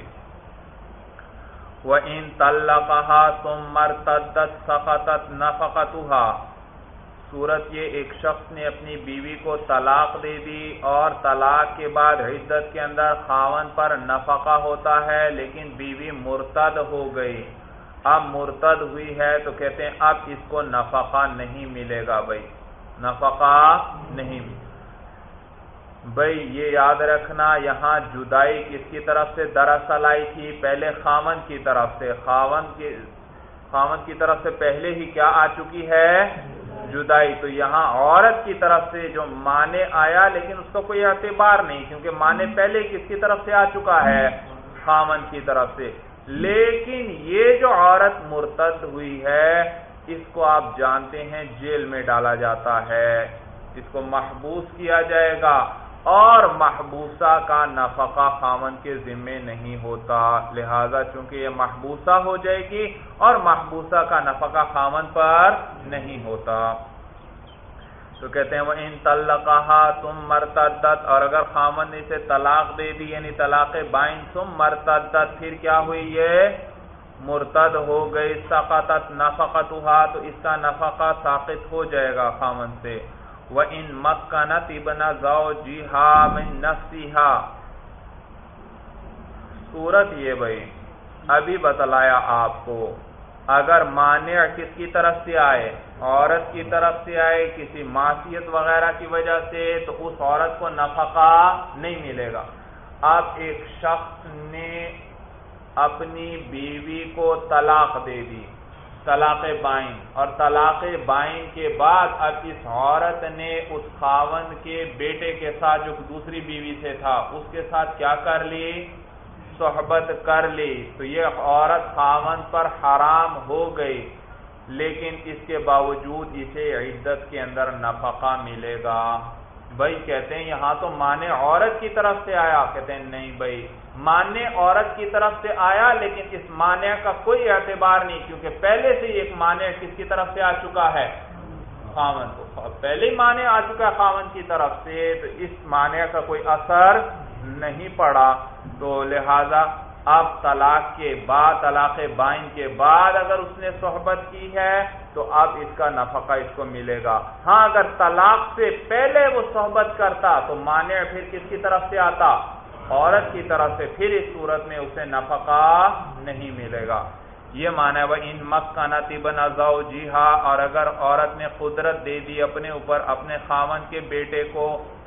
وَإِن طَلَّقَهَا ثُمَّ ارْتَدَّتْ سَقَطَتْ نَفَقَتُهَا، صورت یہ ایک شخص نے اپنی بیوی کو طلاق دے دی اور طلاق کے بعد عدت کے اندر خاوند پر نفقہ ہوتا ہے، لیکن بیوی مرتد ہو گئی، اب مرتد ہوئی ہے تو کہتے ہیں اب اس کو نفقہ نہیں ملے گا بھائی، نفقہ نہیں۔ بھائی یہ یاد رکھنا یہاں جدائی کس کی طرف سے دراصل آئی تھی؟ پہلے خاوند کی طرف سے، خاوند کی خاوند کی طرف سے پہلے ہی کیا آ چکی ہے؟ جدائی۔ تو یہاں عورت کی طرف سے جو معنی آیا لیکن اس کا کوئی اعتبار نہیں، کیونکہ معنی پہلے کس کی طرف سے آ چکا ہے؟ خاوند کی طرف سے۔ لیکن یہ جو عورت مرتد ہوئی ہے اس کو آپ جانتے ہیں جیل میں ڈالا جاتا ہے، اس کو محبوس کیا جائے گا، اور محبوسہ کا نفقہ خاوند کے ذمے نہیں ہوتا، لہذا چونکہ یہ محبوسہ ہو جائے گی اور محبوسہ کا نفقہ خاوند پر نہیں ہوتا، تو کہتے ہیں وَإِن طَلَّقَهَا ثُمَّ ارْتَدَّتْ، اور اگر خاوند نے اسے طلاق دے دی یعنی طلاق بائن، ثُمَّ ارْتَدَّتْ پھر کیا ہوئی؟ یہ مرتد ہو گئی، سقطت نفقتها، تو اس کا نفقہ ساقط ہو جائے گا خاوند سے۔ وَإِن مَكَّنَتْ ابْنَ زَوْجِهَا مِن نَفْسِهَا، صورت یہ بھئی ابھی بتلایا آپ کو، اگر مانع کس کی طرف سے آئے؟ عورت کی طرف سے آئے کسی معصیت وغیرہ کی وجہ سے، تو اس عورت کو نفقہ نہیں ملے گا۔ اب ایک شخص نے اپنی بیوی کو طلاق دے دی، طلاق بائن، اور طلاق بائن کے بعد اب اس عورت نے اس خاوند کے بیٹے کے ساتھ جو دوسری بیوی سے تھا اس کے ساتھ کیا کر لی؟ صحبت کر لی، تو یہ عورت خاوند پر حرام ہو گئی، لیکن اس کے باوجود اسے عدت کے اندر نفقہ ملے گا۔ بھائی کہتے ہیں یہاں تو معنی عورت کی طرف سے آیا، کہتے ہیں نہیں بھائی، معنی عورت کی طرف سے آیا لیکن اس معنی کا کوئی اعتبار نہیں، کیونکہ پہلے سے ایک معنی کس کی طرف سے آ چکا ہے؟ خاوند کو، پہلے ہی معنی آ چکا ہے خاوند کی طرف سے، تو اس معنی کا کوئی اثر نہیں پڑا، تو لہذا اب طلاق کے بعد، طلاق بائن کے بعد اگر اس نے صحبت کی ہے تو اب اس کا نفقہ اس کو ملے گا۔ ہاں اگر طلاق سے پہلے وہ صحبت کرتا تو مانع پھر کس کی طرف سے آتا؟ عورت کی طرف سے، پھر اس صورت میں اسے نفقہ نہیں ملے گا۔ یہ معنی ہے وَإِن مَكَّنَتْ ابْنَ زَوْجِهَا، اور اگر عورت نے قدرت دے دی اپنے اوپر اپنے خاوند کے بیٹے کو،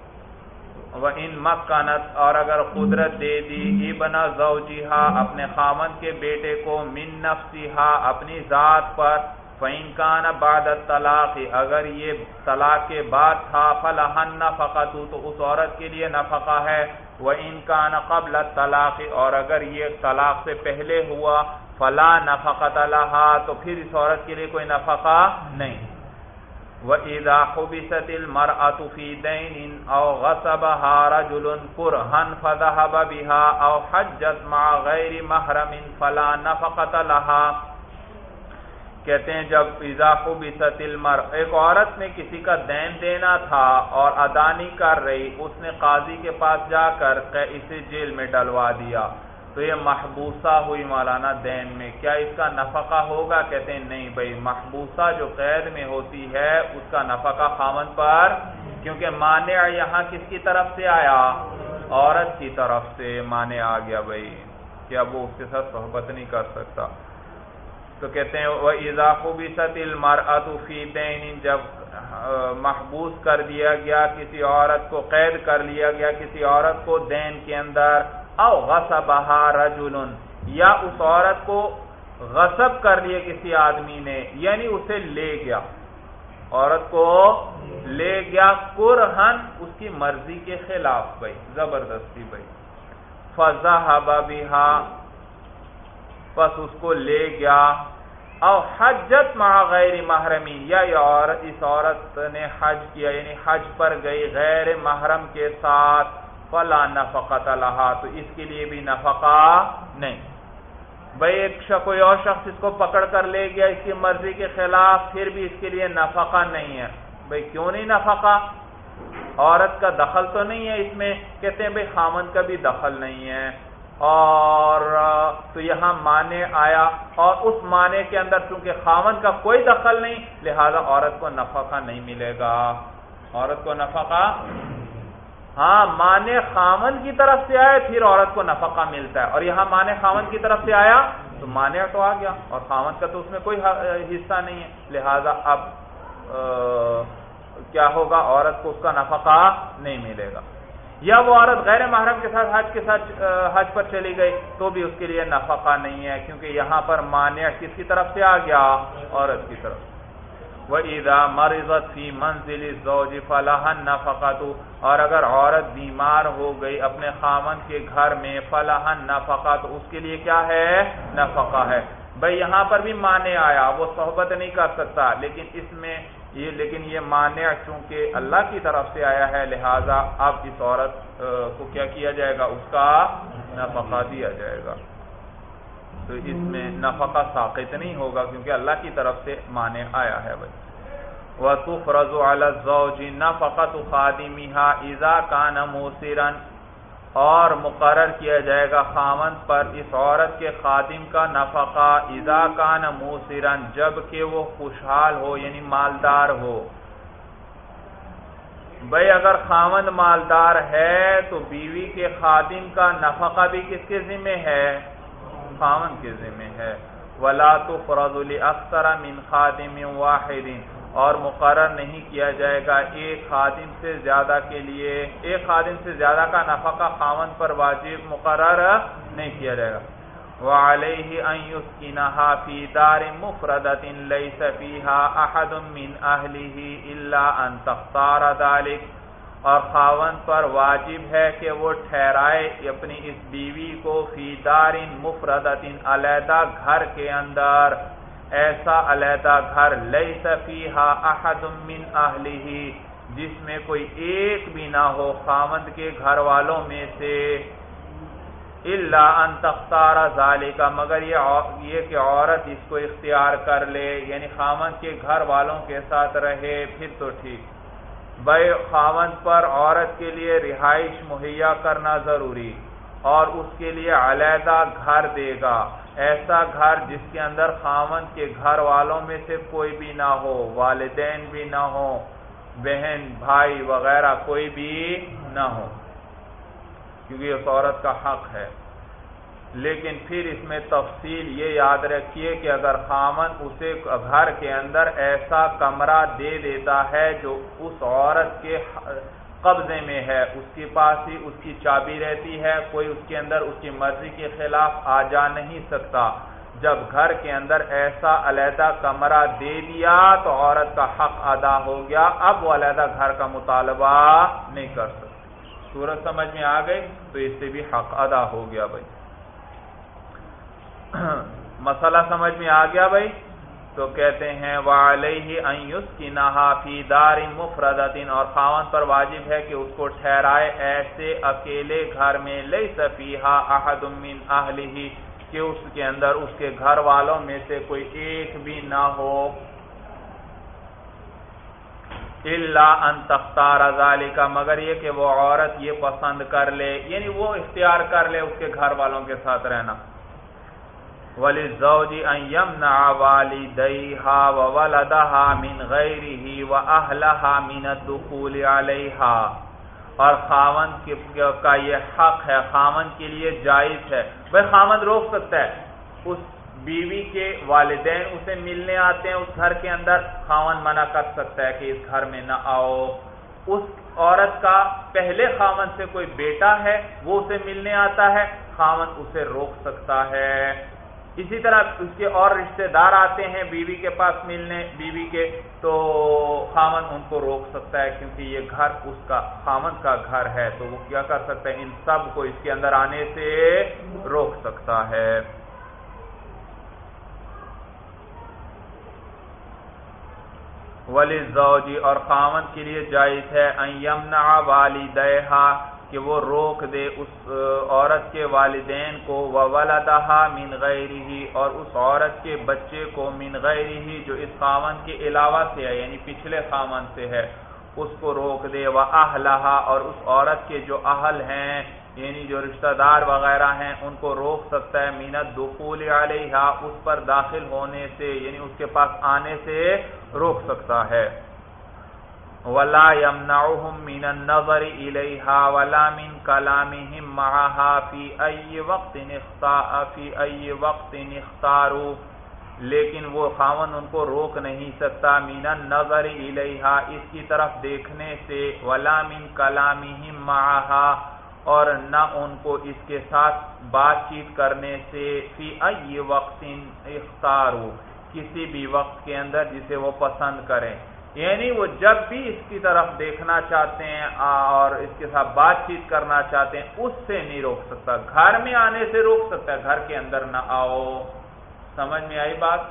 وَإِن مَكَّنَتْ، اور اگر قدرت دے دی ابن زوجها اپنے خاوند کے بیٹے کو، من نفسها اپنی ذات پر، فَإِن كَانَ بَعْدَ الطَّلَاقِ اگر یہ طلاق کے بعد تھا، فَلَهَا النَّفَقَةُ تو اس عورت کے لیے نفقہ ہے، وَإِن كَانَ قَبْلَ الطَّلَاقِ اور اگر یہ طلاق سے پہلے ہوا، فَلَا نَفَقَةَ لَهَا تو پھر اس عورت کے لیے کوئی نفقہ نہیں۔ وَإِذَا حُبِسَتِ الْمَرْأَةُ فِي دَيْنٍ أَوْ غَصَبَهَا رَجُلٌ كُرْهًا فَذَهَبَ بِهَا أَوْ حَجَّتْ مَعَ غَيْرِ مَحْرَمٍ فَلَا نَفَقَةَ لَهَا، کہتے ہیں جب اذا حُبِسَتِ الْمَرْأَةُ، ایک عورت نے کسی کا دین دینا تھا اور ادا نہیں کر رہی، اس نے قاضی کے پاس جا کر اسے جیل میں ڈلوا دیا، تو یہ محبوسہ ہوئی مولانا دین میں، کیا اس کا نفقہ ہوگا؟ کہتے ہیں نہیں بھائی، محبوسہ جو قید میں ہوتی ہے اس کا نفقہ خاوند پر، کیونکہ مانع یہاں کس کی طرف سے آیا؟ عورت کی طرف سے مانع آ گیا بھائی، کیا وہ اس کے ساتھ صحبت نہیں کر سکتا، تو کہتے ہیں وَإِذَا حُبِسَتِ الْمَرْأَةُ فِي دَيْنٍ جب محبوس کر دیا گیا کسی عورت کو، قید کر لیا گیا کسی عورت کو دین کے اندر، او غصبها رجل یا اس عورت کو غصب کر لیا کسی آدمی نے، یعنی اسے لے گیا، عورت کو لے گیا، کرہن اس کی مرضی کے خلاف بھائی، زبردستی بھائی، فذهب بها پس اس کو لے گیا، او حجت مع غیر محرمی یا یہ عورت اس عورت نے حج کیا یعنی حج پر گئی غیر محرم کے ساتھ، فلا نفقۃ لہا تو اس کے لیے بھی نفقہ نہیں۔ بھئی ایک کوئی اور شخص اس کو پکڑ کر لے گیا اس کی مرضی کے خلاف، پھر بھی اس کے لیے نفقہ نہیں ہے. بھئی کیوں نہیں نفقہ؟ عورت کا دخل تو نہیں ہے اس میں. کہتے ہیں بھئی خامن کا بھی دخل نہیں ہے، اور تو یہاں مانع آیا، اور اس مانع کے اندر چونکہ خامن کا کوئی دخل نہیں، لہذا عورت کو نفقہ نہیں ملے گا. عورت کو نفقہ، ہاں مانع خامن کی طرف سے آئے پھر عورت کو نفقہ ملتا ہے، اور یہاں مانع خامن کی طرف سے آیا تو مانع تو آ گیا، اور خامن کا تو اس میں کوئی حصہ نہیں ہے. لہذا اب کیا ہوگا؟ عورت کو اس کا نفقہ نہیں ملے گا. یا وہ عورت غیر محرم کے ساتھ حج کے ساتھ حج پر چلی گئی تو بھی اس کے لیے نفقہ نہیں ہے، کیونکہ یہاں پر مانع کس کی طرف سے آ گیا؟ عورت کی طرف. وَإِذَا مَرِضَتْ فِي مَنْزِلِ الزَّوْجِ فَلَهَا النَّفَقَةُ، اور اگر عورت بیمار ہو گئی اپنے خامن کے گھر میں، فَلَهَا النَّفَقَةُ، اس کے لیے کیا ہے؟ نفقہ ہے. بھئی یہاں پر بھی مانع آیا، وہ صحبت نہیں کر سکتا، لیکن اس میں یہ لیکن یہ مانع چونکہ اللہ کی طرف سے آیا ہے، لہذا اب اس عورت کو کیا کیا جائے گا؟ اس کا نفقہ دیا جائے گا. تو اس میں نفقہ ساقط نہیں ہوگا کیونکہ اللہ کی طرف سے مانع آیا ہے. بھائی وَتُفْرَضُ عَلَى الزَّوْجِ نَفَقَةُ خَادِمِهَا إِذَا كَانَ مُوسِرًا، اور مقرر کیا جائے گا خامند پر اس عورت کے خادم کا نفقہ اذا کان موسرا، جب کہ وہ خوشحال ہو یعنی مالدار ہو. بھئی اگر خامند مالدار ہے تو بیوی کے خادم کا نفقہ بھی کس کے ذمہ ہے؟ خامند کے ذمہ ہے. وَلَا تُفْرَضُ لِأَكْثَرَ مِنْ خَادِمٍ وَاحِدٍ، اور مقرر نہیں کیا جائے گا ایک خادم سے زیادہ کے لیے، ایک خادم سے زیادہ کا نفقہ خامند پر واجب مقرر نہیں کیا جائے گا. وَعَلَيْهِ أَن يُسْكِنَهَا فِي دَارٍ مُفْرَدَةٍ لَيْسَ فِيهَا أَحَدٌ مِّنْ أَهْلِهِ إِلَّا أَن تَخْتَارَ ذَلِكَ، اور خاوند پر واجب ہے کہ وہ ٹھہرائے اپنی اس بیوی کو فی دار مفردۃ، علیحدہ گھر کے اندر، ایسا علیحدہ گھر لیس فیہا احد من اہلہ، جس میں کوئی ایک بھی نہ ہو خاوند کے گھر والوں میں سے، الا ان تختار ذالک، مگر یہ کہ عورت اس کو اختیار کر لے، یعنی خاوند کے گھر والوں کے ساتھ رہے، پھر تو ٹھیک. بھائی خاوند پر عورت کے لیے رہائش مہیا کرنا ضروری، اور اس کے لیے علیحدہ گھر دے گا، ایسا گھر جس کے اندر خاوند کے گھر والوں میں سے کوئی بھی نہ ہو، والدین بھی نہ ہو، بہن بھائی وغیرہ کوئی بھی نہ ہو، کیونکہ اس عورت کا حق ہے. لیکن پھر اس میں تفصیل یہ یاد رکھیے کہ اگر خامن اسے گھر کے اندر ایسا کمرہ دے دیتا ہے جو اس عورت کے قبضے میں ہے، اس کے پاس ہی اس کی چابی رہتی ہے، کوئی اس کے اندر اس کی مرضی کے خلاف آ جا نہیں سکتا، جب گھر کے اندر ایسا علیحدہ کمرہ دے دیا تو عورت کا حق ادا ہو گیا، اب وہ علیحدہ گھر کا مطالبہ نہیں کر سکتی. صورت سمجھ میں آ گئی؟ تو اس سے بھی حق ادا ہو گیا. بھائی مسئلہ سمجھ میں آ گیا بھائی؟ تو کہتے ہیں وَعَلَيْهِ أَن يُسْكِنَهَا فِي دَارٍ مُفْرَدَةٍ، اور خاوند پر واجب ہے کہ اس کو ٹھہرائے ایسے اکیلے گھر میں لَيْسَ فِيهَا أَحَدٌ مِّنْ أَهْلِهِ، کہ اس کے اندر اس کے گھر والوں میں سے کوئی ایک بھی نہ ہو، إِلَّا أَن تَخْتَارَ ذَلِكَ، مگر یہ کہ وہ عورت یہ پسند کر لے، یعنی وہ اختیار کر لے اس کے گھر والوں کے ساتھ رہنا. وَلِلزَّوْجِ أَن يَمْنَعَ وَالِدَيْهَا وَوَلَدَهَا مِنْ غَيْرِهِ وَأَهْلَهَا مِنَ الدُّخُولِ عَلَيْهَا، اور خاوند کا یہ حق ہے، خاوند کے لیے جائز ہے. بھائی خاوند روک سکتا ہے، اس بیوی کے والدین اسے ملنے آتے ہیں اس گھر کے اندر، خاوند منع کر سکتا ہے کہ اس گھر میں نہ آؤ. اس عورت کا پہلے خاوند سے کوئی بیٹا ہے، وہ اسے ملنے آتا ہے، خاوند اسے روک سکتا ہے. اسی طرح اس کے اور رشتہ دار آتے ہیں بیوی کے پاس ملنے، بیوی کے، تو خاوند ان کو روک سکتا ہے، کیونکہ یہ گھر اس کا خاوند کا گھر ہے، تو وہ کیا کر سکتا ہے؟ ان سب کو اس کے اندر آنے سے روک سکتا ہے. وَلِلزَّوْجِ، اور خاوند کے لیے جائز ہے، أَن يَمْنَعَ وَالِدَيْهَا، کہ کہ وہ روک دے اس عورت کے والدین کو، وَوَلَدَهَا مِنْ غَيْرِهِ، اور اس عورت کے بچے کو، من غیرہ جو اس خاوند کے علاوہ سے ہے یعنی پچھلے خاوند سے ہے، اس کو روک دے، وَأَهْلَهَا، اور اس عورت کے جو اہل ہیں یعنی جو رشتہ دار وغیرہ ہیں ان کو روک سکتا ہے، مِنَ الدُّخُولِ عَلَيْهَا، اس پر داخل ہونے سے یعنی اس کے پاس آنے سے روک سکتا ہے، وَلَا يَمْنَعُهُمْ مِنَ النَّظَرِ إِلَيْهَا وَلَا مِنْ كَلَامِهِمْ مَعَهَا فِي أَيِّ وَقْتٍ اخْتَارُوا فِي أَيِّ وَقْتٍ اخْتَارُوا، لیکن وہ خاوند ان کو روک نہیں سکتا، مِنَ النَّظَرِ إِلَيْهَا، اس کی طرف دیکھنے سے، وَلَا مِنْ كَلَامِهِمْ مَعَهَا، اور نہ ان کو اس کے ساتھ بات چیت کرنے سے، فی ای وقت اختارو، کسی بھی وقت کے اندر جسے وہ پسند کریں، یعنی وہ جب بھی اس کی طرف دیکھنا چاہتے ہیں اور اس کے ساتھ بات چیت کرنا چاہتے ہیں اس سے نہیں روک سکتا، گھر میں آنے سے روک سکتا ہے، گھر کے اندر نہ آؤ۔ سمجھ میں آئی بات؟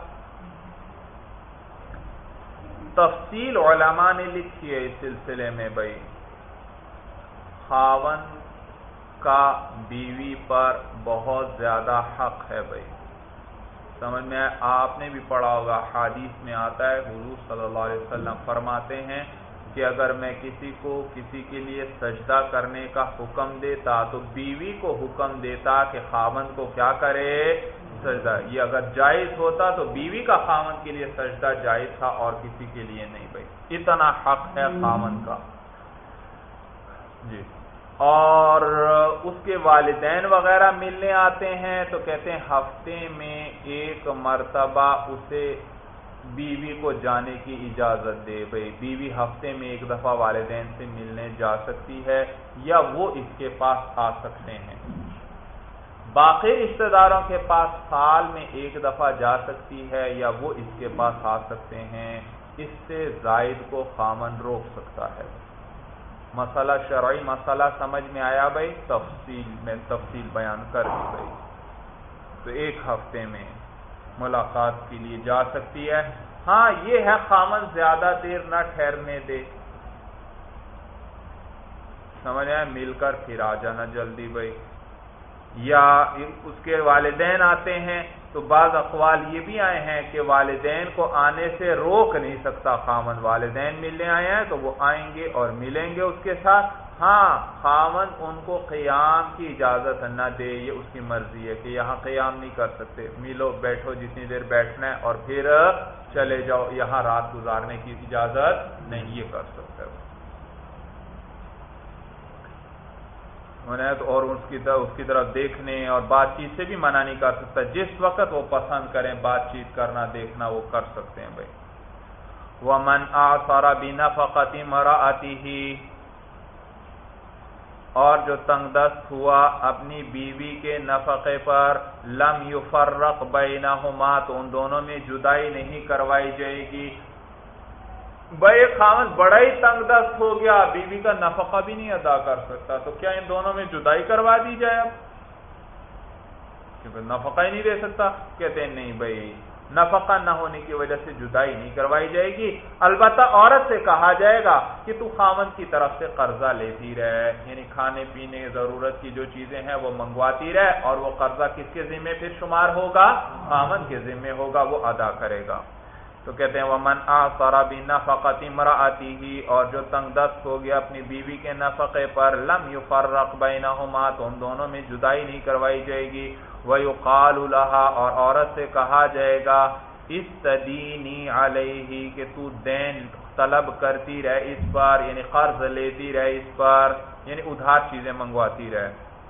تفصیل علماء نے لکھی ہے اس سلسلے میں بھائی، خاوند کا بیوی پر بہت زیادہ حق ہے بھائی، سمجھ میں آئے؟ آپ نے بھی پڑھا ہوگا، حدیث میں آتا ہے حضور صلی اللہ علیہ وسلم فرماتے ہیں کہ اگر میں کسی کو کسی کے لیے سجدہ کرنے کا حکم دیتا تو بیوی کو حکم دیتا کہ خاوند کو کیا کرے؟ سجدہ۔ یہ اگر جائز ہوتا تو بیوی کا خاوند کے لیے سجدہ جائز تھا اور کسی کے لیے نہیں بھائی، اتنا حق ہے خاوند کا جی۔ اور اس کے والدین وغیرہ ملنے آتے ہیں تو کہتے ہیں ہفتے میں ایک مرتبہ اسے بیوی کو جانے کی اجازت دے بھائی، بیوی ہفتے میں ایک دفعہ والدین سے ملنے جا سکتی ہے یا وہ اس کے پاس آ سکتے ہیں، باقی رشتہ داروں کے پاس سال میں ایک دفعہ جا سکتی ہے یا وہ اس کے پاس آ سکتے ہیں، اس سے زائد کو خاوند روک سکتا ہے۔ مسئلہ شرعی مسئلہ سمجھ میں آیا بھائی؟ تفصیل میں تفصیل بیان کر دی بھائی، تو ایک ہفتے میں ملاقات کے لیے جا سکتی ہے۔ ہاں یہ ہے خاوند زیادہ دیر نہ ٹھہرنے دے، سمجھ آئے، مل کر پھر آ جانا جلدی بھائی، یا اس کے والدین آتے ہیں تو بعض اقوال یہ بھی آئے ہیں کہ والدین کو آنے سے روک نہیں سکتا خاوند، والدین ملنے آئے ہیں تو وہ آئیں گے اور ملیں گے اس کے ساتھ، ہاں خاوند ان کو قیام کی اجازت نہ دے، یہ اس کی مرضی ہے کہ یہاں قیام نہیں کر سکتے، ملو بیٹھو جتنی دیر بیٹھنا ہے اور پھر چلے جاؤ، یہاں رات گزارنے کی اجازت نہیں، یہ کر سکتے ہو، اور اس کی طرف اس کی طرف دیکھنے اور بات چیت سے بھی منع نہیں کر سکتا، جس وقت وہ پسند کریں بات چیت کرنا دیکھنا وہ کر سکتے ہیں بھائی۔ وَمَنْ أَعْصَرَ بِنَفَقَةِ امْرَأَتِهِ، اور جو تنگ دست ہوا اپنی بیوی کے نفقے پر، لم يفرق بینہما، تو ان دونوں میں جدائی نہیں کروائی جائے گی۔ بھائی خاوند بڑا ہی تنگ دست ہو گیا، بیوی کا نفقہ بھی نہیں ادا کر سکتا، تو کیا ان دونوں میں جدائی کروا دی جائے؟ اب کیونکہ نفقہ ہی نہیں دے سکتا، کہتے ہیں نہیں بھائی، نفقہ نہ ہونے کی وجہ سے جدائی نہیں کروائی جائے گی، البتہ عورت سے کہا جائے گا کہ تو خاوند کی طرف سے قرضہ لیتی رہے، یعنی کھانے پینے ضرورت کی جو چیزیں ہیں وہ منگواتی رہے، اور وہ قرضہ کس کے ذمہ پھر شمار ہوگا؟ خاوند کے ذمہ ہوگا، وہ ادا کرے گا۔ تو کہتے ہیں وَمَنْ أَعْصَرَ بِنَفَقَةِ امْرَأَتِهِ، اور جو تنگ دست ہو گیا اپنی بیوی کے نفقے پر، لم يفرق بینہما، تو ان دونوں میں جدائی نہیں کروائی جائے گی، وَيُقَالُ لَهَا، اور عورت سے کہا جائے گا استدینی علیہ، کہ تو دین طلب کرتی رہے اس پر، یعنی قرض لیتی رہے اس پر، یعنی ادھار چیزیں منگواتی رہے۔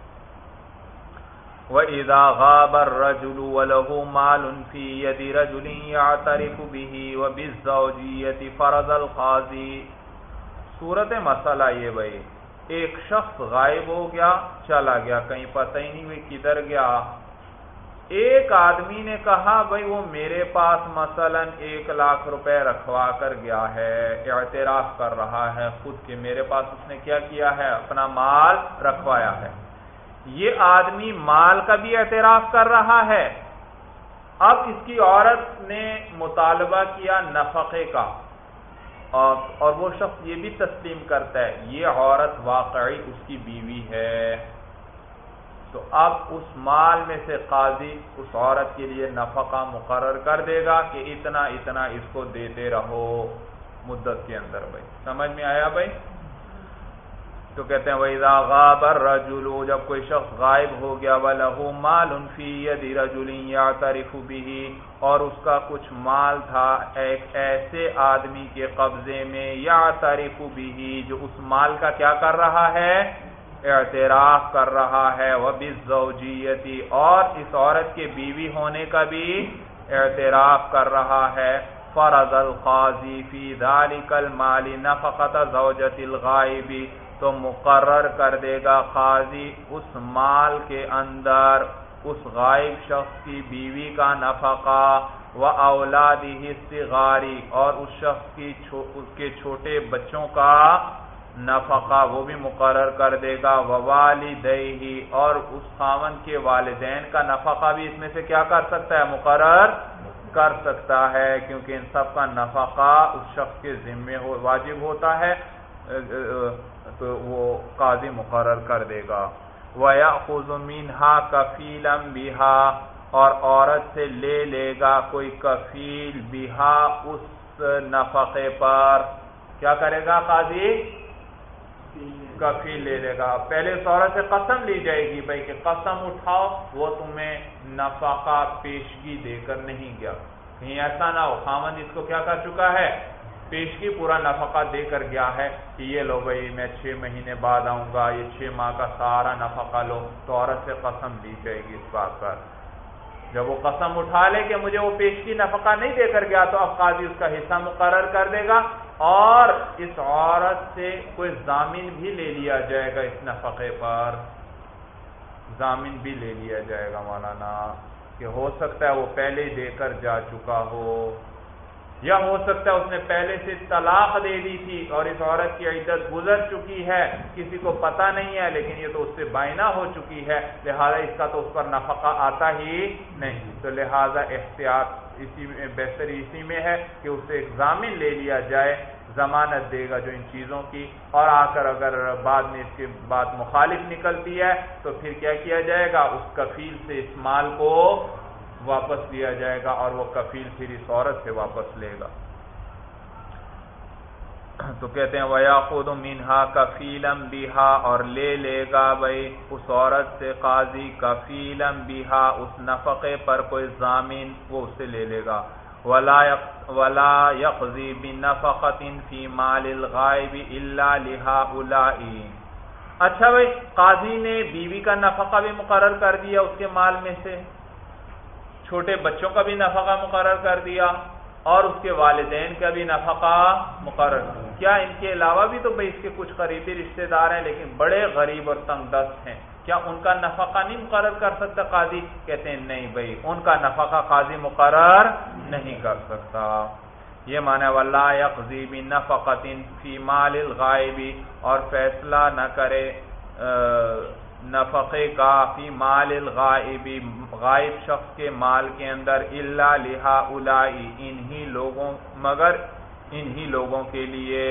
وَإِذَا غَابَ الرَّجُلُ وَلَهُ مَالٌ فِي يَدِ رَجُلٍ يَعْتَرِفُ بِهِ وَبِالزَّوْجِيَّةِ فَرَضَ الْقَاضِي، صورت مسئلہ یہ بھائی، ایک شخص غائب ہو گیا، چلا گیا، کہیں پتہ ہی نہیں ہوئی کدھر گیا، ایک آدمی نے کہا بھائی وہ میرے پاس مثلا ایک لاکھ روپے رکھوا کر گیا ہے، اعتراف کر رہا ہے خود کہ میرے پاس اس نے کیا کیا ہے؟ اپنا مال رکھوایا ہے۔ یہ آدمی مال کا بھی اعتراف کر رہا ہے، اب اس کی عورت نے مطالبہ کیا نفقے کا، اور, اور وہ شخص یہ بھی تسلیم کرتا ہے یہ عورت واقعی اس کی بیوی ہے، تو اب اس مال میں سے قاضی اس عورت کے لیے نفقہ مقرر کر دے گا کہ اتنا اتنا اس کو دیتے رہو مدت کے اندر۔ بھائی سمجھ میں آیا بھائی؟ تو کہتے ہیں وَإِذَا غَابَ الرَّجُلُ، جب کوئی شخص غائب ہو گیا، وَلَهُ مَالٌ فِي يَدِ رَجُلٍ يَعْتَرِفُ بِهِ، اور اس کا کچھ مال تھا ایک ایسے آدمی کے قبضے میں، يَعْتَرِفُ بِهِ، جو اس مال کا کیا کر رہا ہے؟ اعتراف کر رہا ہے، وَبِالزَّوْجِيَّةِ، اور اس عورت کے بیوی ہونے کا بھی اعتراف کر رہا ہے، فَرَضَ الْقَاضِي فِي ذَلِكَ الْمَالِ نَفَقَةَ زَوْجَةِ الْغَائِبِ، تو مقرر کر دے گا قاضی اس مال کے اندر اس غائب شخص کی بیوی کا نفقہ، وَأَوْلَادِهِ الصِّغَارِ، اور اس شخص کی اس کے چھوٹے بچوں کا نفقہ وہ بھی مقرر کر دے گا، وَوَالِدَيْهِ، اور اس خاوند کے والدین کا نفقہ بھی اس میں سے کیا کر سکتا ہے؟ مقرر کر سکتا ہے، کیونکہ ان سب کا نفقہ اس شخص کے ذمے ہو واجب ہوتا ہے، تو وہ قاضی مقرر کر دے گا۔ وَيَأْخُذُ مِنْهَا كَفِيلًا بِهَا، اور عورت سے لے لے گا کوئی کفیل بِهَا، اس نفقے پر کیا کرے گا قاضی؟ کفیل لے لے گا۔ پہلے اس عورت سے قسم لی جائے گی بھائی کہ قسم اٹھاؤ وہ تمہیں نفقہ پیشگی دے کر نہیں گیا، کہیں ایسا نہ ہو خامند اس کو کیا کر چکا ہے؟ پیشگی پورا نفقہ دے کر گیا ہے کہ یہ لو بھائی میں چھ مہینے بعد آؤں گا، یہ چھ ماہ کا سارا نفقہ لو، تو عورت سے قسم لی جائے گی اس بات پر۔ جب وہ قسم اٹھا لے کہ مجھے وہ پیشگی نفقہ نہیں دے کر گیا، تو اب قاضی اس کا حصہ مقرر کر دے گا، اور اس عورت سے کوئی ضامن بھی لے لیا جائے گا، اس نفقے پر ضامن بھی لے لیا جائے گا مولانا، کہ ہو سکتا ہے وہ پہلے دے کر جا چکا ہو، یا ہو سکتا ہے اس نے پہلے سے طلاق دے دی تھی اور اس عورت کی عدت گزر چکی ہے، کسی کو پتہ نہیں ہے، لیکن یہ تو اس سے بائنا ہو چکی ہے، لہذا اس کا تو اس پر نفقہ آتا ہی نہیں، تو لہذا احتیاط اسی میں بہتری اسی میں ہے کہ اسے ایک ضامن لے لیا جائے، ضمانت دے گا جو ان چیزوں کی، اور آ کر اگر بعد میں اس کے بعد مخالف نکلتی ہے تو پھر کیا کیا جائے گا؟ اس کفیل سے اس مال کو واپس لیا جائے گا، اور وہ کفیل پھر اس عورت سے واپس لے گا۔ تو کہتے ہیں وَيَأْخُذُ مِنْهَا كَفِيلًا بِهَا، اور لے لے گا بھائی اس عورت سے قاضی كَفِيلًا بِهَا، اس نفقے پر کوئی ضامن وہ اس سے لے لے گا، وَلَا يَقْضِي بِنَفَقَةٍ فِي مَالِ الْغَائِبِ إِلَّا لِهَؤُلَاءِ۔ اچھا بھائی قاضی نے بیوی کا نفقہ بھی مقرر کر دیا اس کے مال میں سے، چھوٹے بچوں کا بھی نفقہ مقرر کر دیا، اور اس کے والدین کا بھی نفقہ مقرر، کیا ان کے علاوہ بھی تو بھائی اس کے کچھ قریبی رشتہ دار ہیں لیکن بڑے غریب اور تنگ دست ہیں، کیا ان کا نفقہ نہیں مقرر کر سکتا قاضی؟ کہتے ہیں نہیں بھائی ان کا نفقہ قاضی مقرر نہیں کر سکتا۔ یہ معنی وَلَا يَقْضِي بِنَفَقَةٍ فِي مَالِ الْغَائِبِ، اور فیصلہ نہ کرے نفقے کا فی مال الغائب، غائب شخص کے مال کے اندر، الا لہؤلاء، انہی لوگوں مگر انہی لوگوں کے لیے۔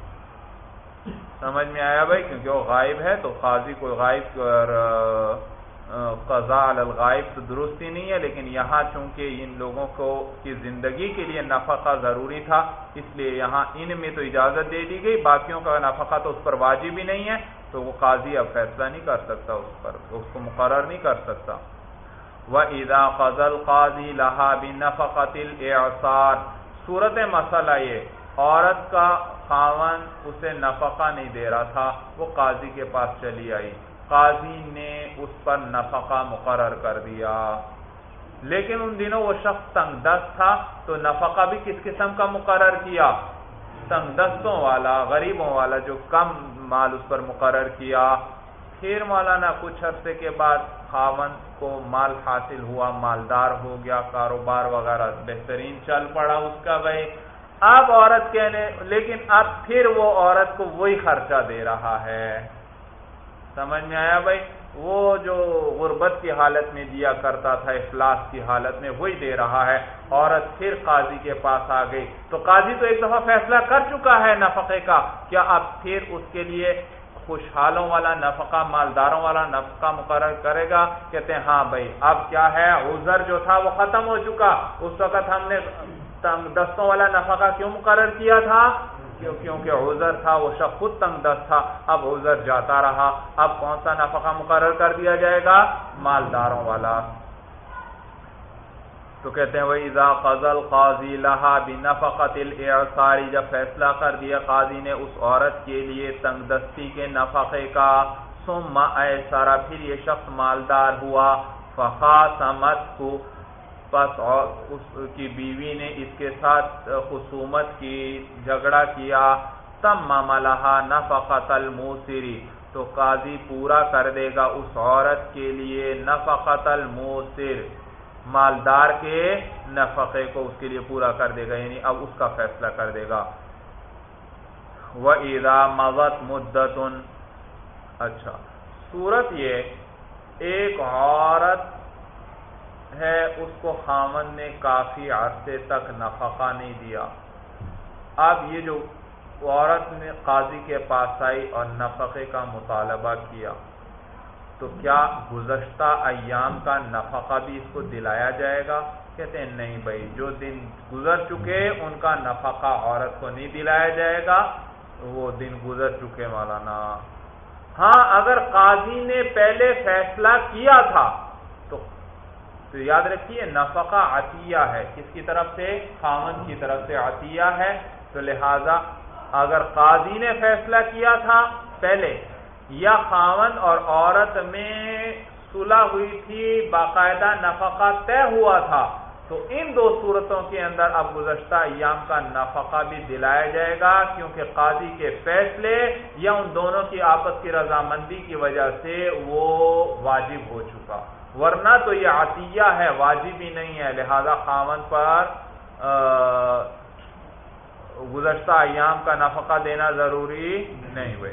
سمجھ میں آیا بھائی؟ کیونکہ وہ غائب ہے تو قاضی کو غائب اور قضاء علی الغائب تو درست ہی نہیں ہے، لیکن یہاں چونکہ ان لوگوں کو کی زندگی کے لیے نفقہ ضروری تھا، اس لیے یہاں ان میں تو اجازت دے دی گئی، باقیوں کا نفقہ تو اس پر واجب ہی نہیں ہے، تو وہ قاضی اب فیصلہ نہیں کر سکتا اس پر، اس کو مقرر نہیں کر سکتا۔ وَإِذَا قَضَى الْقَاضِي لَهَا بِنَفَقَةِ الْإِعْصَارِ، صورت مسئلہ یہ عورت کا خاوند اسے نفقہ نہیں دے رہا تھا، وہ قاضی کے پاس چلی آئی، قاضی نے اس پر نفقہ مقرر کر دیا، لیکن ان دنوں وہ شخص تنگ دست تھا تو نفقہ بھی کس قسم کا مقرر کیا؟ تنگ دستوں والا، غریبوں والا، جو کم مال اس پر مقرر کیا۔ پھر مولانا کچھ عرصے کے بعد خاوند کو مال حاصل ہوا، مالدار ہو گیا، کاروبار وغیرہ بہترین چل پڑا اس کا بھائی، اب عورت کہنے لیکن اب پھر وہ عورت کو وہی خرچہ دے رہا ہے، سمجھ میں آیا بھائی؟ وہ جو غربت کی حالت میں دیا کرتا تھا افلاس کی حالت میں وہی دے رہا ہے. عورت پھر قاضی کے پاس آ گئی تو قاضی تو ایک دفعہ فیصلہ کر چکا ہے نفقے کا, کیا اب پھر اس کے لیے خوشحالوں والا نفقہ, مالداروں والا نفقہ مقرر کرے گا؟ کہتے ہیں ہاں بھائی اب کیا ہے, عذر جو تھا وہ ختم ہو چکا. اس وقت ہم نے تنگ دستوں والا نفقہ کیوں مقرر کیا تھا؟ کیونکہ عذر تھا, وہ شخص خود تنگ دست تھا, اب عذر جاتا رہا. اب کون سا نفقہ مقرر کر دیا جائے گا؟ مالداروں والا. تو کہتے ہیں وَإِذَا قَضَى الْقَاضِي لَهَا بِنَفَقَةِ الْإِعْصَارِ, جب فیصلہ کر دیا قاضی نے اس عورت کے لیے تنگ دستی کے نفقے کا, ثُمَّ أَيْسَرَ, پھر یہ شخص مالدار ہوا, فَخَاصَمَتْهُ, پس اس کی بیوی نے اس کے ساتھ خصومت کی, جھگڑا کیا, تَمَّمَ لَهَا نَفَقَةَ الْمُوسِرِ, تو قاضی پورا کر دے گا اس عورت کے لیے نفقۃ الموسر, مالدار کے نفقے کو اس کے لیے پورا کر دے گا, یعنی اب اس کا فیصلہ کر دے گا. وَإِذَا مَضَتْ مُدَّةٌ, اچھا صورت یہ ایک عورت ہے, اس کو خاوند نے کافی عرصے تک نفقہ نہیں دیا. اب یہ جو عورت نے قاضی کے پاس آئی اور نفقے کا مطالبہ کیا, تو کیا گزشتہ ایام کا نفقہ بھی اس کو دلایا جائے گا؟ کہتے ہیں نہیں بھائی, جو دن گزر چکے ان کا نفقہ عورت کو نہیں دلایا جائے گا, وہ دن گزر چکے مولانا. ہاں اگر قاضی نے پہلے فیصلہ کیا تھا تو تو یاد رکھیے نفقہ عطیہ ہے, کس کی طرف سے؟ خاوند کی طرف سے عطیہ ہے. تو لہذا اگر قاضی نے فیصلہ کیا تھا پہلے, یا خاوند اور عورت میں صلح ہوئی تھی, باقاعدہ نفقہ طے ہوا تھا, تو ان دو صورتوں کے اندر اب گزشتہ ایام کا نفقہ بھی دلایا جائے گا, کیونکہ قاضی کے فیصلے یا ان دونوں کی آپس کی رضامندی کی وجہ سے وہ واجب ہو چکا, ورنہ تو یہ عطیہ ہے, واجب ہی نہیں ہے. لہذا خاوند پر گزشتہ ایام کا نفقہ دینا ضروری نہیں ہوئے.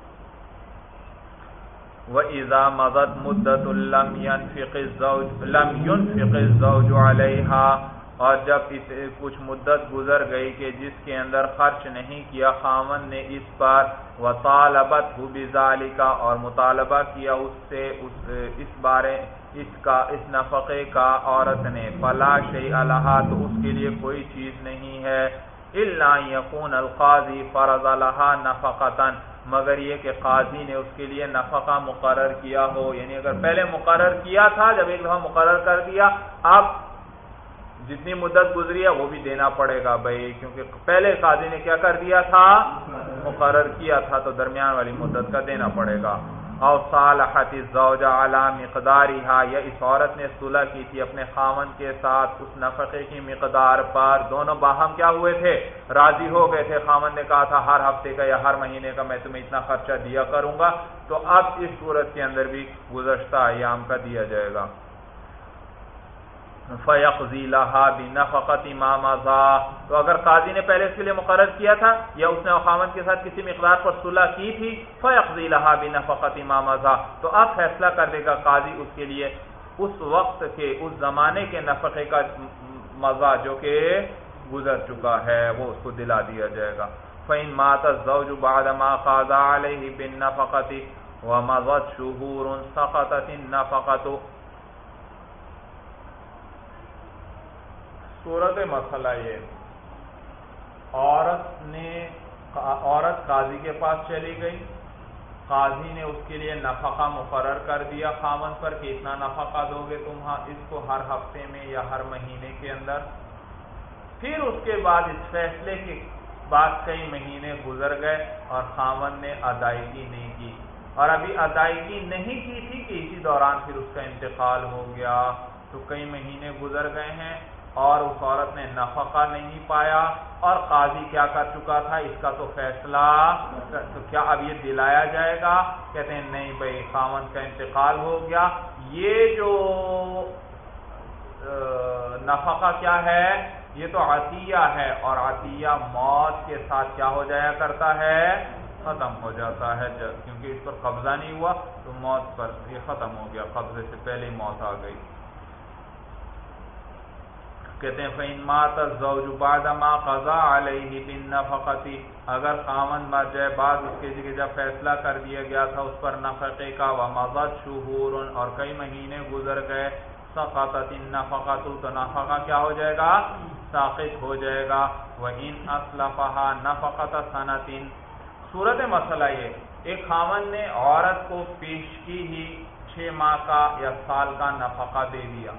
وَإِذَا مَضَتْ مُدَّةٌ لَمْ يَنْفِقِ الزَّوْجُ لَمْ يُنْفِقِ الزَّوْجُ عَلَيْهَا, اور جب کچھ مدت گزر گئی کہ جس کے اندر خرچ نہیں کیا خاوند نے اس پر, وَطَالَبَتْهُ بِذَلِكَ, اور مطالبہ کیا اس سے اس, اس بارے اس کا اس نفقے کا عورت نے, فَلَا شَيْءَ لَهَا, تو اس کے لیے کوئی چیز نہیں ہے, إِلَّا يَكُونَ الْقَاضِي فَرَضَ لَهَا نَفَقَةً, مگر یہ کہ قاضی نے اس کے لیے نفقہ مقرر کیا ہو. یعنی اگر پہلے مقرر کیا تھا, جب ایک دفعہ مقرر کر دیا, اب جتنی مدت گزری ہے وہ بھی دینا پڑے گا بھائی, کیونکہ پہلے قاضی نے کیا کر دیا تھا؟ مقرر کیا تھا, تو درمیان والی مدت کا دینا پڑے گا. اور صالحت الزوج علی مقدارها, یا اس عورت نے صلح کی تھی اپنے خاوند کے ساتھ اس نفقے کی مقدار پر, دونوں باہم کیا ہوئے تھے؟ راضی ہو گئے تھے. خاوند نے کہا تھا ہر ہفتے کا یا ہر مہینے کا میں تمہیں اتنا خرچہ دیا کروں گا, تو اب اس صورت کے اندر بھی گزشتہ ایام کا دیا جائے گا. فَيَقْضِي لَهَا بِنَفَقَةِ مَا مَضَىٰ, تو اگر قاضی نے پہلے اس کے لیے مقرر کیا تھا یا اس نے خاوند کے ساتھ کسی مقدار پر صلح کی تھی, فَيَقْضِي لَهَا بِنَفَقَةِ مَا مَضَىٰ, تو اب فیصلہ کر دے گا قاضی اس کے لیے اس وقت کے, اس زمانے کے نفقے کا مضا جو کہ گزر چکا ہے, وہ اس کو دلا دیا جائے گا. فَإِن مَاتَ الزَّوْجُ بَعْدَ مَا قَضَىٰ عَلَيْهِ بِالنَّفَقَةِ وَمَضَتْ شُهُورٌ سَقَطَتِ النَّفَقَةُ. صورت مسئلہ یہ, عورت نے عورت قاضی کے پاس چلی گئی, قاضی نے اس کے لیے نفقہ مقرر کر دیا خاوند پر کہ اتنا نفقہ دو گے تم اس کو ہر ہفتے میں یا ہر مہینے کے اندر. پھر اس کے بعد اس فیصلے کے بعد کئی مہینے گزر گئے اور خاوند نے ادائیگی نہیں کی, اور ابھی ادائیگی نہیں کی تھی کہ اسی دوران پھر اس کا انتقال ہو گیا, تو کئی مہینے گزر گئے ہیں اور اس عورت نے نفقہ نہیں پایا, اور قاضی کیا کر چکا تھا, اس کا تو فیصلہ, تو کیا اب یہ دلایا جائے گا؟ کہتے ہیں نہیں بھائی, خاوند کا انتقال ہو گیا, یہ جو نفقہ کیا ہے, یہ تو عطیہ ہے, اور عطیہ موت کے ساتھ کیا ہو جایا کرتا ہے؟ ختم ہو جاتا ہے، کیونکہ اس پر قبضہ نہیں ہوا تو موت پر یہ ختم ہو گیا، قبضے سے پہلے ہی موت آ گئی۔ کہتے ہیں فَإِن مَاتَ الزَّوْجُ بَعْدَ مَا قَضَى عَلَيْهِ بِالنَّفَقَةِ، اگر خاوند مر جائے بعد اس کے کہ جب فیصلہ کر دیا گیا تھا اس پر نفقے کا، وَمَضَتْ شُهُورٌ اور کئی مہینے گزر گئے، سَقَطَتِ النَّفَقَةُ تو نفقہ کیا ہو جائے گا؟ ساقط ہو جائے گا۔ وَإِنْ أَسْلَفَهَا نَفَقَةَ سَنَةٍ، صورت مسئلہ یہ، ایک خاوند نے عورت کو پیشگی ہی چھ ماہ کا یا سال کا نفقہ دے دیا،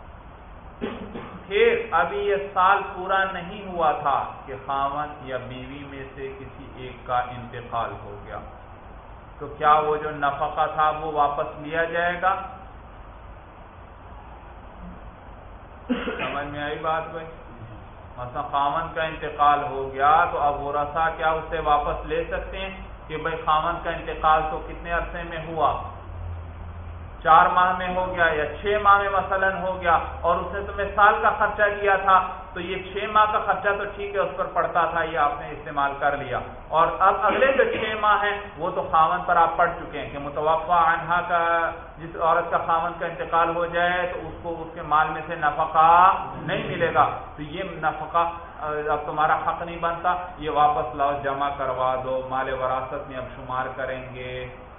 پھر ابھی یہ سال پورا نہیں ہوا تھا کہ خاوند یا بیوی میں سے کسی ایک کا انتقال ہو گیا، تو کیا وہ جو نفقہ تھا وہ واپس لیا جائے گا؟ سمجھ میں آئی بات بھائی؟ مثلا خاوند کا انتقال ہو گیا تو اب ورثہ کیا اس سے واپس لے سکتے ہیں کہ بھائی خاوند کا انتقال تو کتنے عرصے میں ہوا؟ چار ماہ میں ہو گیا یا چھ ماہ میں مثلا ہو گیا، اور اس نے تمہیں سال کا خرچہ دیا تھا، تو یہ چھ ماہ کا خرچہ تو ٹھیک ہے اس پر پڑتا تھا، یہ آپ نے استعمال کر لیا، اور اب اگلے جو چھ ماہ ہیں وہ تو خاوند پر آپ پڑ چکے ہیں کہ متوفی عنہا کا، جس عورت کا خاوند کا انتقال ہو جائے تو اس کو اس کے مال میں سے نفقہ نہیں ملے گا، تو یہ نفقہ اب تمہارا حق نہیں بنتا، یہ واپس لاؤ، جمع کروا دو، مال وراثت میں اب شمار کریں گے۔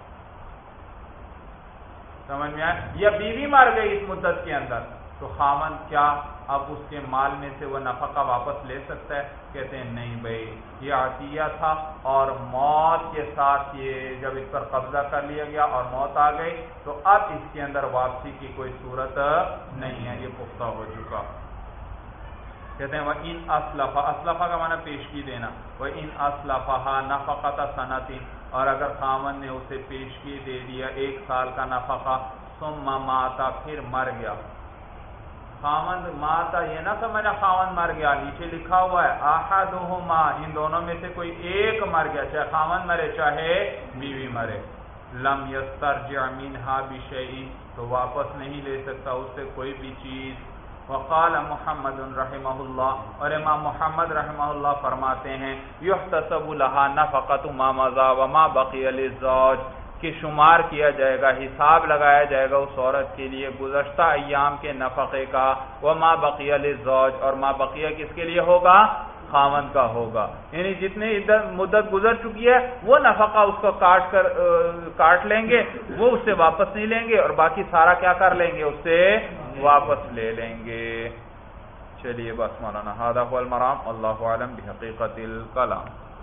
سمجھ میں آئے؟ یا بیوی مر گئی اس مدت کے اندر تو خاوند کیا اب اس کے مال میں سے وہ نفقہ واپس لے سکتا ہے؟ کہتے ہیں نہیں بھائی، یہ عطیہ تھا اور موت کے ساتھ یہ جب اس پر قبضہ کر لیا گیا اور موت آ گئی تو اب اس کے اندر واپسی کی کوئی صورت نہیں ہے، یہ پختہ ہو چکا۔ کہتے ہیں وَإِنْ أَسْلَفَ، أَسْلَفَ کا معنی پیشگی دینا، وَإِنْ أَسْلَفَهَا نَفَقَةَ سَنَةٍ، اور اگر خاوند نے اسے پیشگی دے دیا ایک سال کا نفقہ، ثُمَّ مَاتَ پھر مر گیا، خاوند ماتا یہ نہ سمجھا خاوند مر گیا، نیچے لکھا ہوا ہے احدہما، ان دونوں میں سے کوئی ایک مر گیا، چاہے خاوند مرے چاہے بیوی مرے، لم یسترجع منها بشیء، تو واپس نہیں لے سکتا اس سے کوئی بھی چیز۔ وقال محمد رحمہ اللہ، اور امام محمد رحمہ اللہ فرماتے ہیں یحتسب لها نفقۃ ما مضى وما بقي للزوج، کہ شمار کیا جائے گا، حساب لگایا جائے گا اس عورت کے لیے گزشتہ ایام کے نفقے کا، وما بقي للزوج، اور ما بقیہ کس کے لیے ہوگا؟ خاوند کا ہوگا، یعنی جتنی مدت گزر چکی ہے وہ نفقہ اس کو کاٹ کر کاٹ لیں گے، وہ اس سے واپس نہیں لیں گے، اور باقی سارا کیا کر لیں گے؟ اس سے واپس لے لیں گے۔ چلیے بس مولانا، ھذا هو المرام، اللہ اعلم بحقیقت الکلام۔